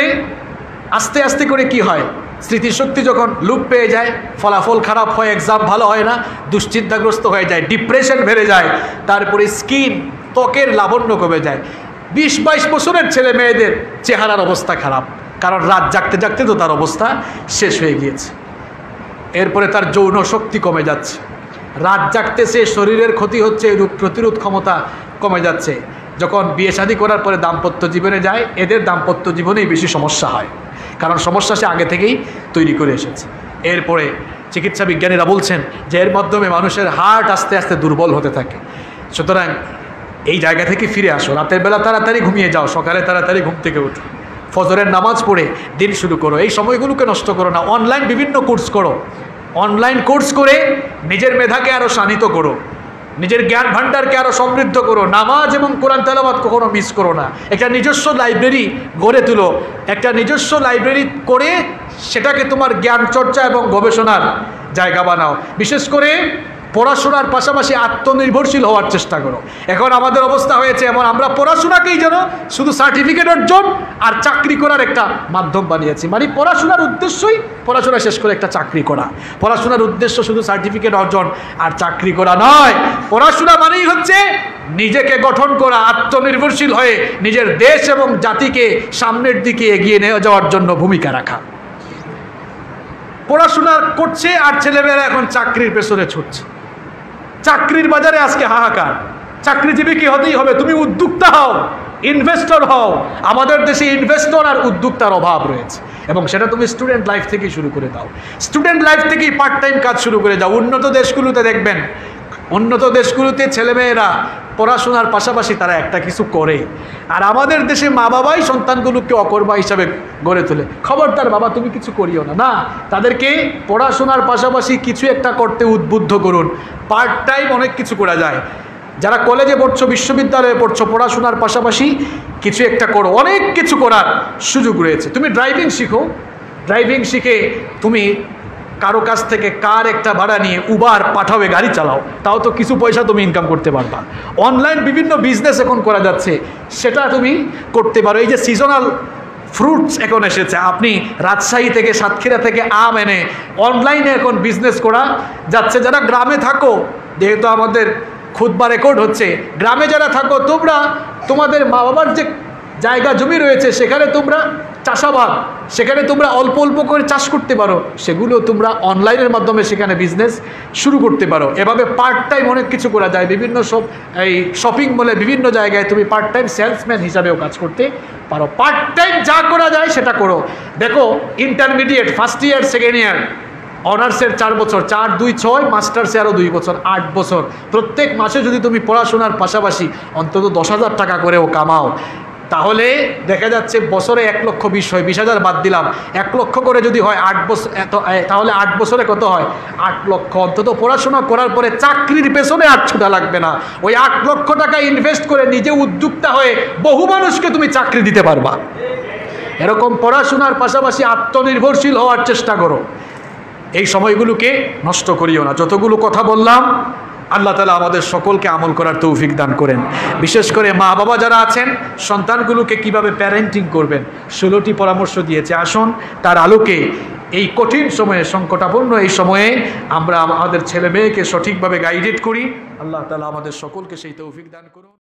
আস্তে করে কি হয়? স্মৃতিশক্তি যখন লোপ পেয়ে যায়, ফলাফল খারাপ হয়, এক্সাম ভালো হয় না, দুশ্চিন্তাগ্রস্ত হয়ে যায়, ডিপ্রেশন বেড়ে যায়। তারপরে স্কিন, ত্বকের লাবণ্য কমে যায়। 20-22 বছরের ছেলে মেয়েদের চেহারার অবস্থা খারাপ, কারণ রাত জাগতে জাগতে তো তার অবস্থা শেষ হয়ে গিয়েছে। এরপরে তার যৌন শক্তি কমে যাচ্ছে, রাত জাগতেছে, শরীরের ক্ষতি হচ্ছে, রোগ প্রতিরোধ ক্ষমতা কমে যাচ্ছে। যখন বিয়ে শাদী করার পরে দাম্পত্য জীবনে যায়, এদের দাম্পত্য জীবনেই বেশি সমস্যা হয়, কারণ সমস্যা সে আগে থেকেই তৈরি করে এসেছে। এরপরে চিকিৎসা বিজ্ঞানীরা বলছেন যে এর মাধ্যমে মানুষের হার্ট আস্তে আস্তে দুর্বল হতে থাকে। সুতরাং এই জায়গা থেকে ফিরে আসো, রাতের বেলা তাড়াতাড়ি ঘুমিয়ে যাও, সকালে তাড়াতাড়ি ঘুম থেকে উঠো, ফজরের নামাজ পড়ে দিন শুরু করো। এই সময়গুলোকে নষ্ট করো না। অনলাইন বিভিন্ন কোর্স করো, অনলাইন কোর্স করে নিজের মেধাকে আরও শানিত করো, নিজের জ্ঞান ভাণ্ডারকে আরও সমৃদ্ধ করো। নামাজ এবং কোরআন তেলাওয়াত কখনো মিস করো না। একটা নিজস্ব লাইব্রেরি গড়ে তুলো, একটা নিজস্ব লাইব্রেরি করে সেটাকে তোমার জ্ঞান চর্চা এবং গবেষণার জায়গা বানাও। বিশেষ করে পড়াশোনার পাশাপাশি আত্মনির্ভরশীল হওয়ার চেষ্টা করো। এখন আমাদের অবস্থা হয়েছে এমন, আমরা পড়াশোনাকেই যেন শুধু সার্টিফিকেট অর্জন আর চাকরি করার একটা মাধ্যম বানিয়েছি। মানে পড়াশোনার উদ্দেশ্যই পড়াশোনা শেষ করে একটা চাকরি করা। পড়াশোনার উদ্দেশ্য শুধু সার্টিফিকেট অর্জন আর চাকরি করা নয়। পড়াশোনা মানেই হচ্ছে নিজেকে গঠন করা, আত্মনির্ভরশীল হয়ে নিজের দেশ এবং জাতিকে সামনের দিকে এগিয়ে নিয়ে যাওয়ার জন্য ভূমিকা রাখা। পড়াশোনা করছে আর ছেলেমেয়েরা এখন চাকরির পেছনে ছুটছে। চাকরির বাজারে আজকে হাহাকার। চাকরিজীবী কি হতেই হবে, তুমি উদ্যোক্তা হও, ইনভেস্টর হও। আমাদের দেশে ইনভেস্টর আর উদ্যোক্তার অভাব রয়েছে, এবং সেটা তুমি স্টুডেন্ট লাইফ থেকেই শুরু করে দাও। স্টুডেন্ট লাইফ থেকেই পার্ট টাইম কাজ শুরু করে যাও। উন্নত দেশগুলোতে দেখবেন, উন্নত দেশগুলোতে ছেলেমেয়েরা পড়াশোনার পাশাপাশি তারা একটা কিছু করে, আর আমাদের দেশে মা বাবাই সন্তানগুলোকে অকর্মা হিসাবে গড়ে তোলে। খবরদার বাবা তুমি কিছু করিও না, না, তাদেরকে পড়াশোনার পাশাপাশি কিছু একটা করতে উদ্বুদ্ধ করুন। পার্ট টাইম অনেক কিছু করা যায়। যারা কলেজে পড়ছো, বিশ্ববিদ্যালয়ে পড়ছো, পড়াশোনার পাশাপাশি কিছু একটা করো, অনেক কিছু করার সুযোগ রয়েছে। তুমি ড্রাইভিং শিখো, ড্রাইভিং শিখে তুমি কারো কাছ থেকে কার একটা ভাড়া নিয়ে উবার পাঠাবে, গাড়ি চালাও, তাও তো কিছু পয়সা তুমি ইনকাম করতে পারবা। অনলাইন বিভিন্ন বিজনেস এখন করা যাচ্ছে, সেটা তুমি করতে পারো। এই যে সিজনাল ফ্রুটস এখন এসেছে, আপনি রাজশাহী থেকে, সাতক্ষীরা থেকে আম এনে অনলাইনে এখন বিজনেস করা যাচ্ছে। যারা গ্রামে থাকো, যেহেতু আমাদের খুতবা রেকর্ড হচ্ছে, গ্রামে যারা থাকো তোমরা তোমাদের মা বাবার যে জায়গা জমি রয়েছে সেখানে তোমরা চাষাবাদ, সেখানে তোমরা অল্প অল্প করে চাষ করতে পারো, সেগুলো তোমরা অনলাইনের মাধ্যমে সেখানে বিজনেস শুরু করতে পারো। এভাবে পার্ট টাইম অনেক কিছু করা যায়। বিভিন্ন এই শপিং মলে বিভিন্ন জায়গায় তুমি পার্ট টাইম সেলসম্যান হিসাবেও কাজ করতে পারো। পার্ট টাইম যা করা যায় সেটা করো। দেখো, intermediate first year, second year, অনার্সের 4 বছর, 4, 2, 6, মাস্টার্সে আরও 2 বছর, 8 বছর। প্রত্যেক মাসে যদি তুমি পড়াশোনার পাশাপাশি অন্তত 10,000 টাকা করেও কামাও, তাহলে দেখা যাচ্ছে বছরে 1,20,000 হয়। 20,000 বাদ দিলাম, 1 লক্ষ করে যদি হয় 8 বছর, তাহলে 8 বছরে কত হয়? 8 লক্ষ। অন্তত পড়াশোনা করার পরে চাকরির পেছনে আর ছুটা লাগবে না। ওই 8 লক্ষ টাকা ইনভেস্ট করে নিজে উদ্যোক্তা হয়ে বহু মানুষকে তুমি চাকরি দিতে পারবা। এরকম পড়াশোনার পাশাপাশি আত্মনির্ভরশীল হওয়ার চেষ্টা করো। এই সময়গুলোকে নষ্ট করিও না। যতগুলো কথা বললাম, আল্লাহ তাআলা আমাদের সকলকে আমল করার তৌফিক দান করেন। বিশেষ করে মা বাবা যারা আছেন, সন্তানগুলোকে কিভাবে প্যারেন্টিং করবেন 16টি পরামর্শ দিয়েছে। আসুন তার আলোকে এই কঠিন সময়ে, সংকটাপন্ন এই সময়ে আমরা আমাদের ছেলে মেয়েকে সঠিকভাবে গাইডেড করি। আল্লাহ তাআলা আমাদের সকলকে সেই তৌফিক দান করুন।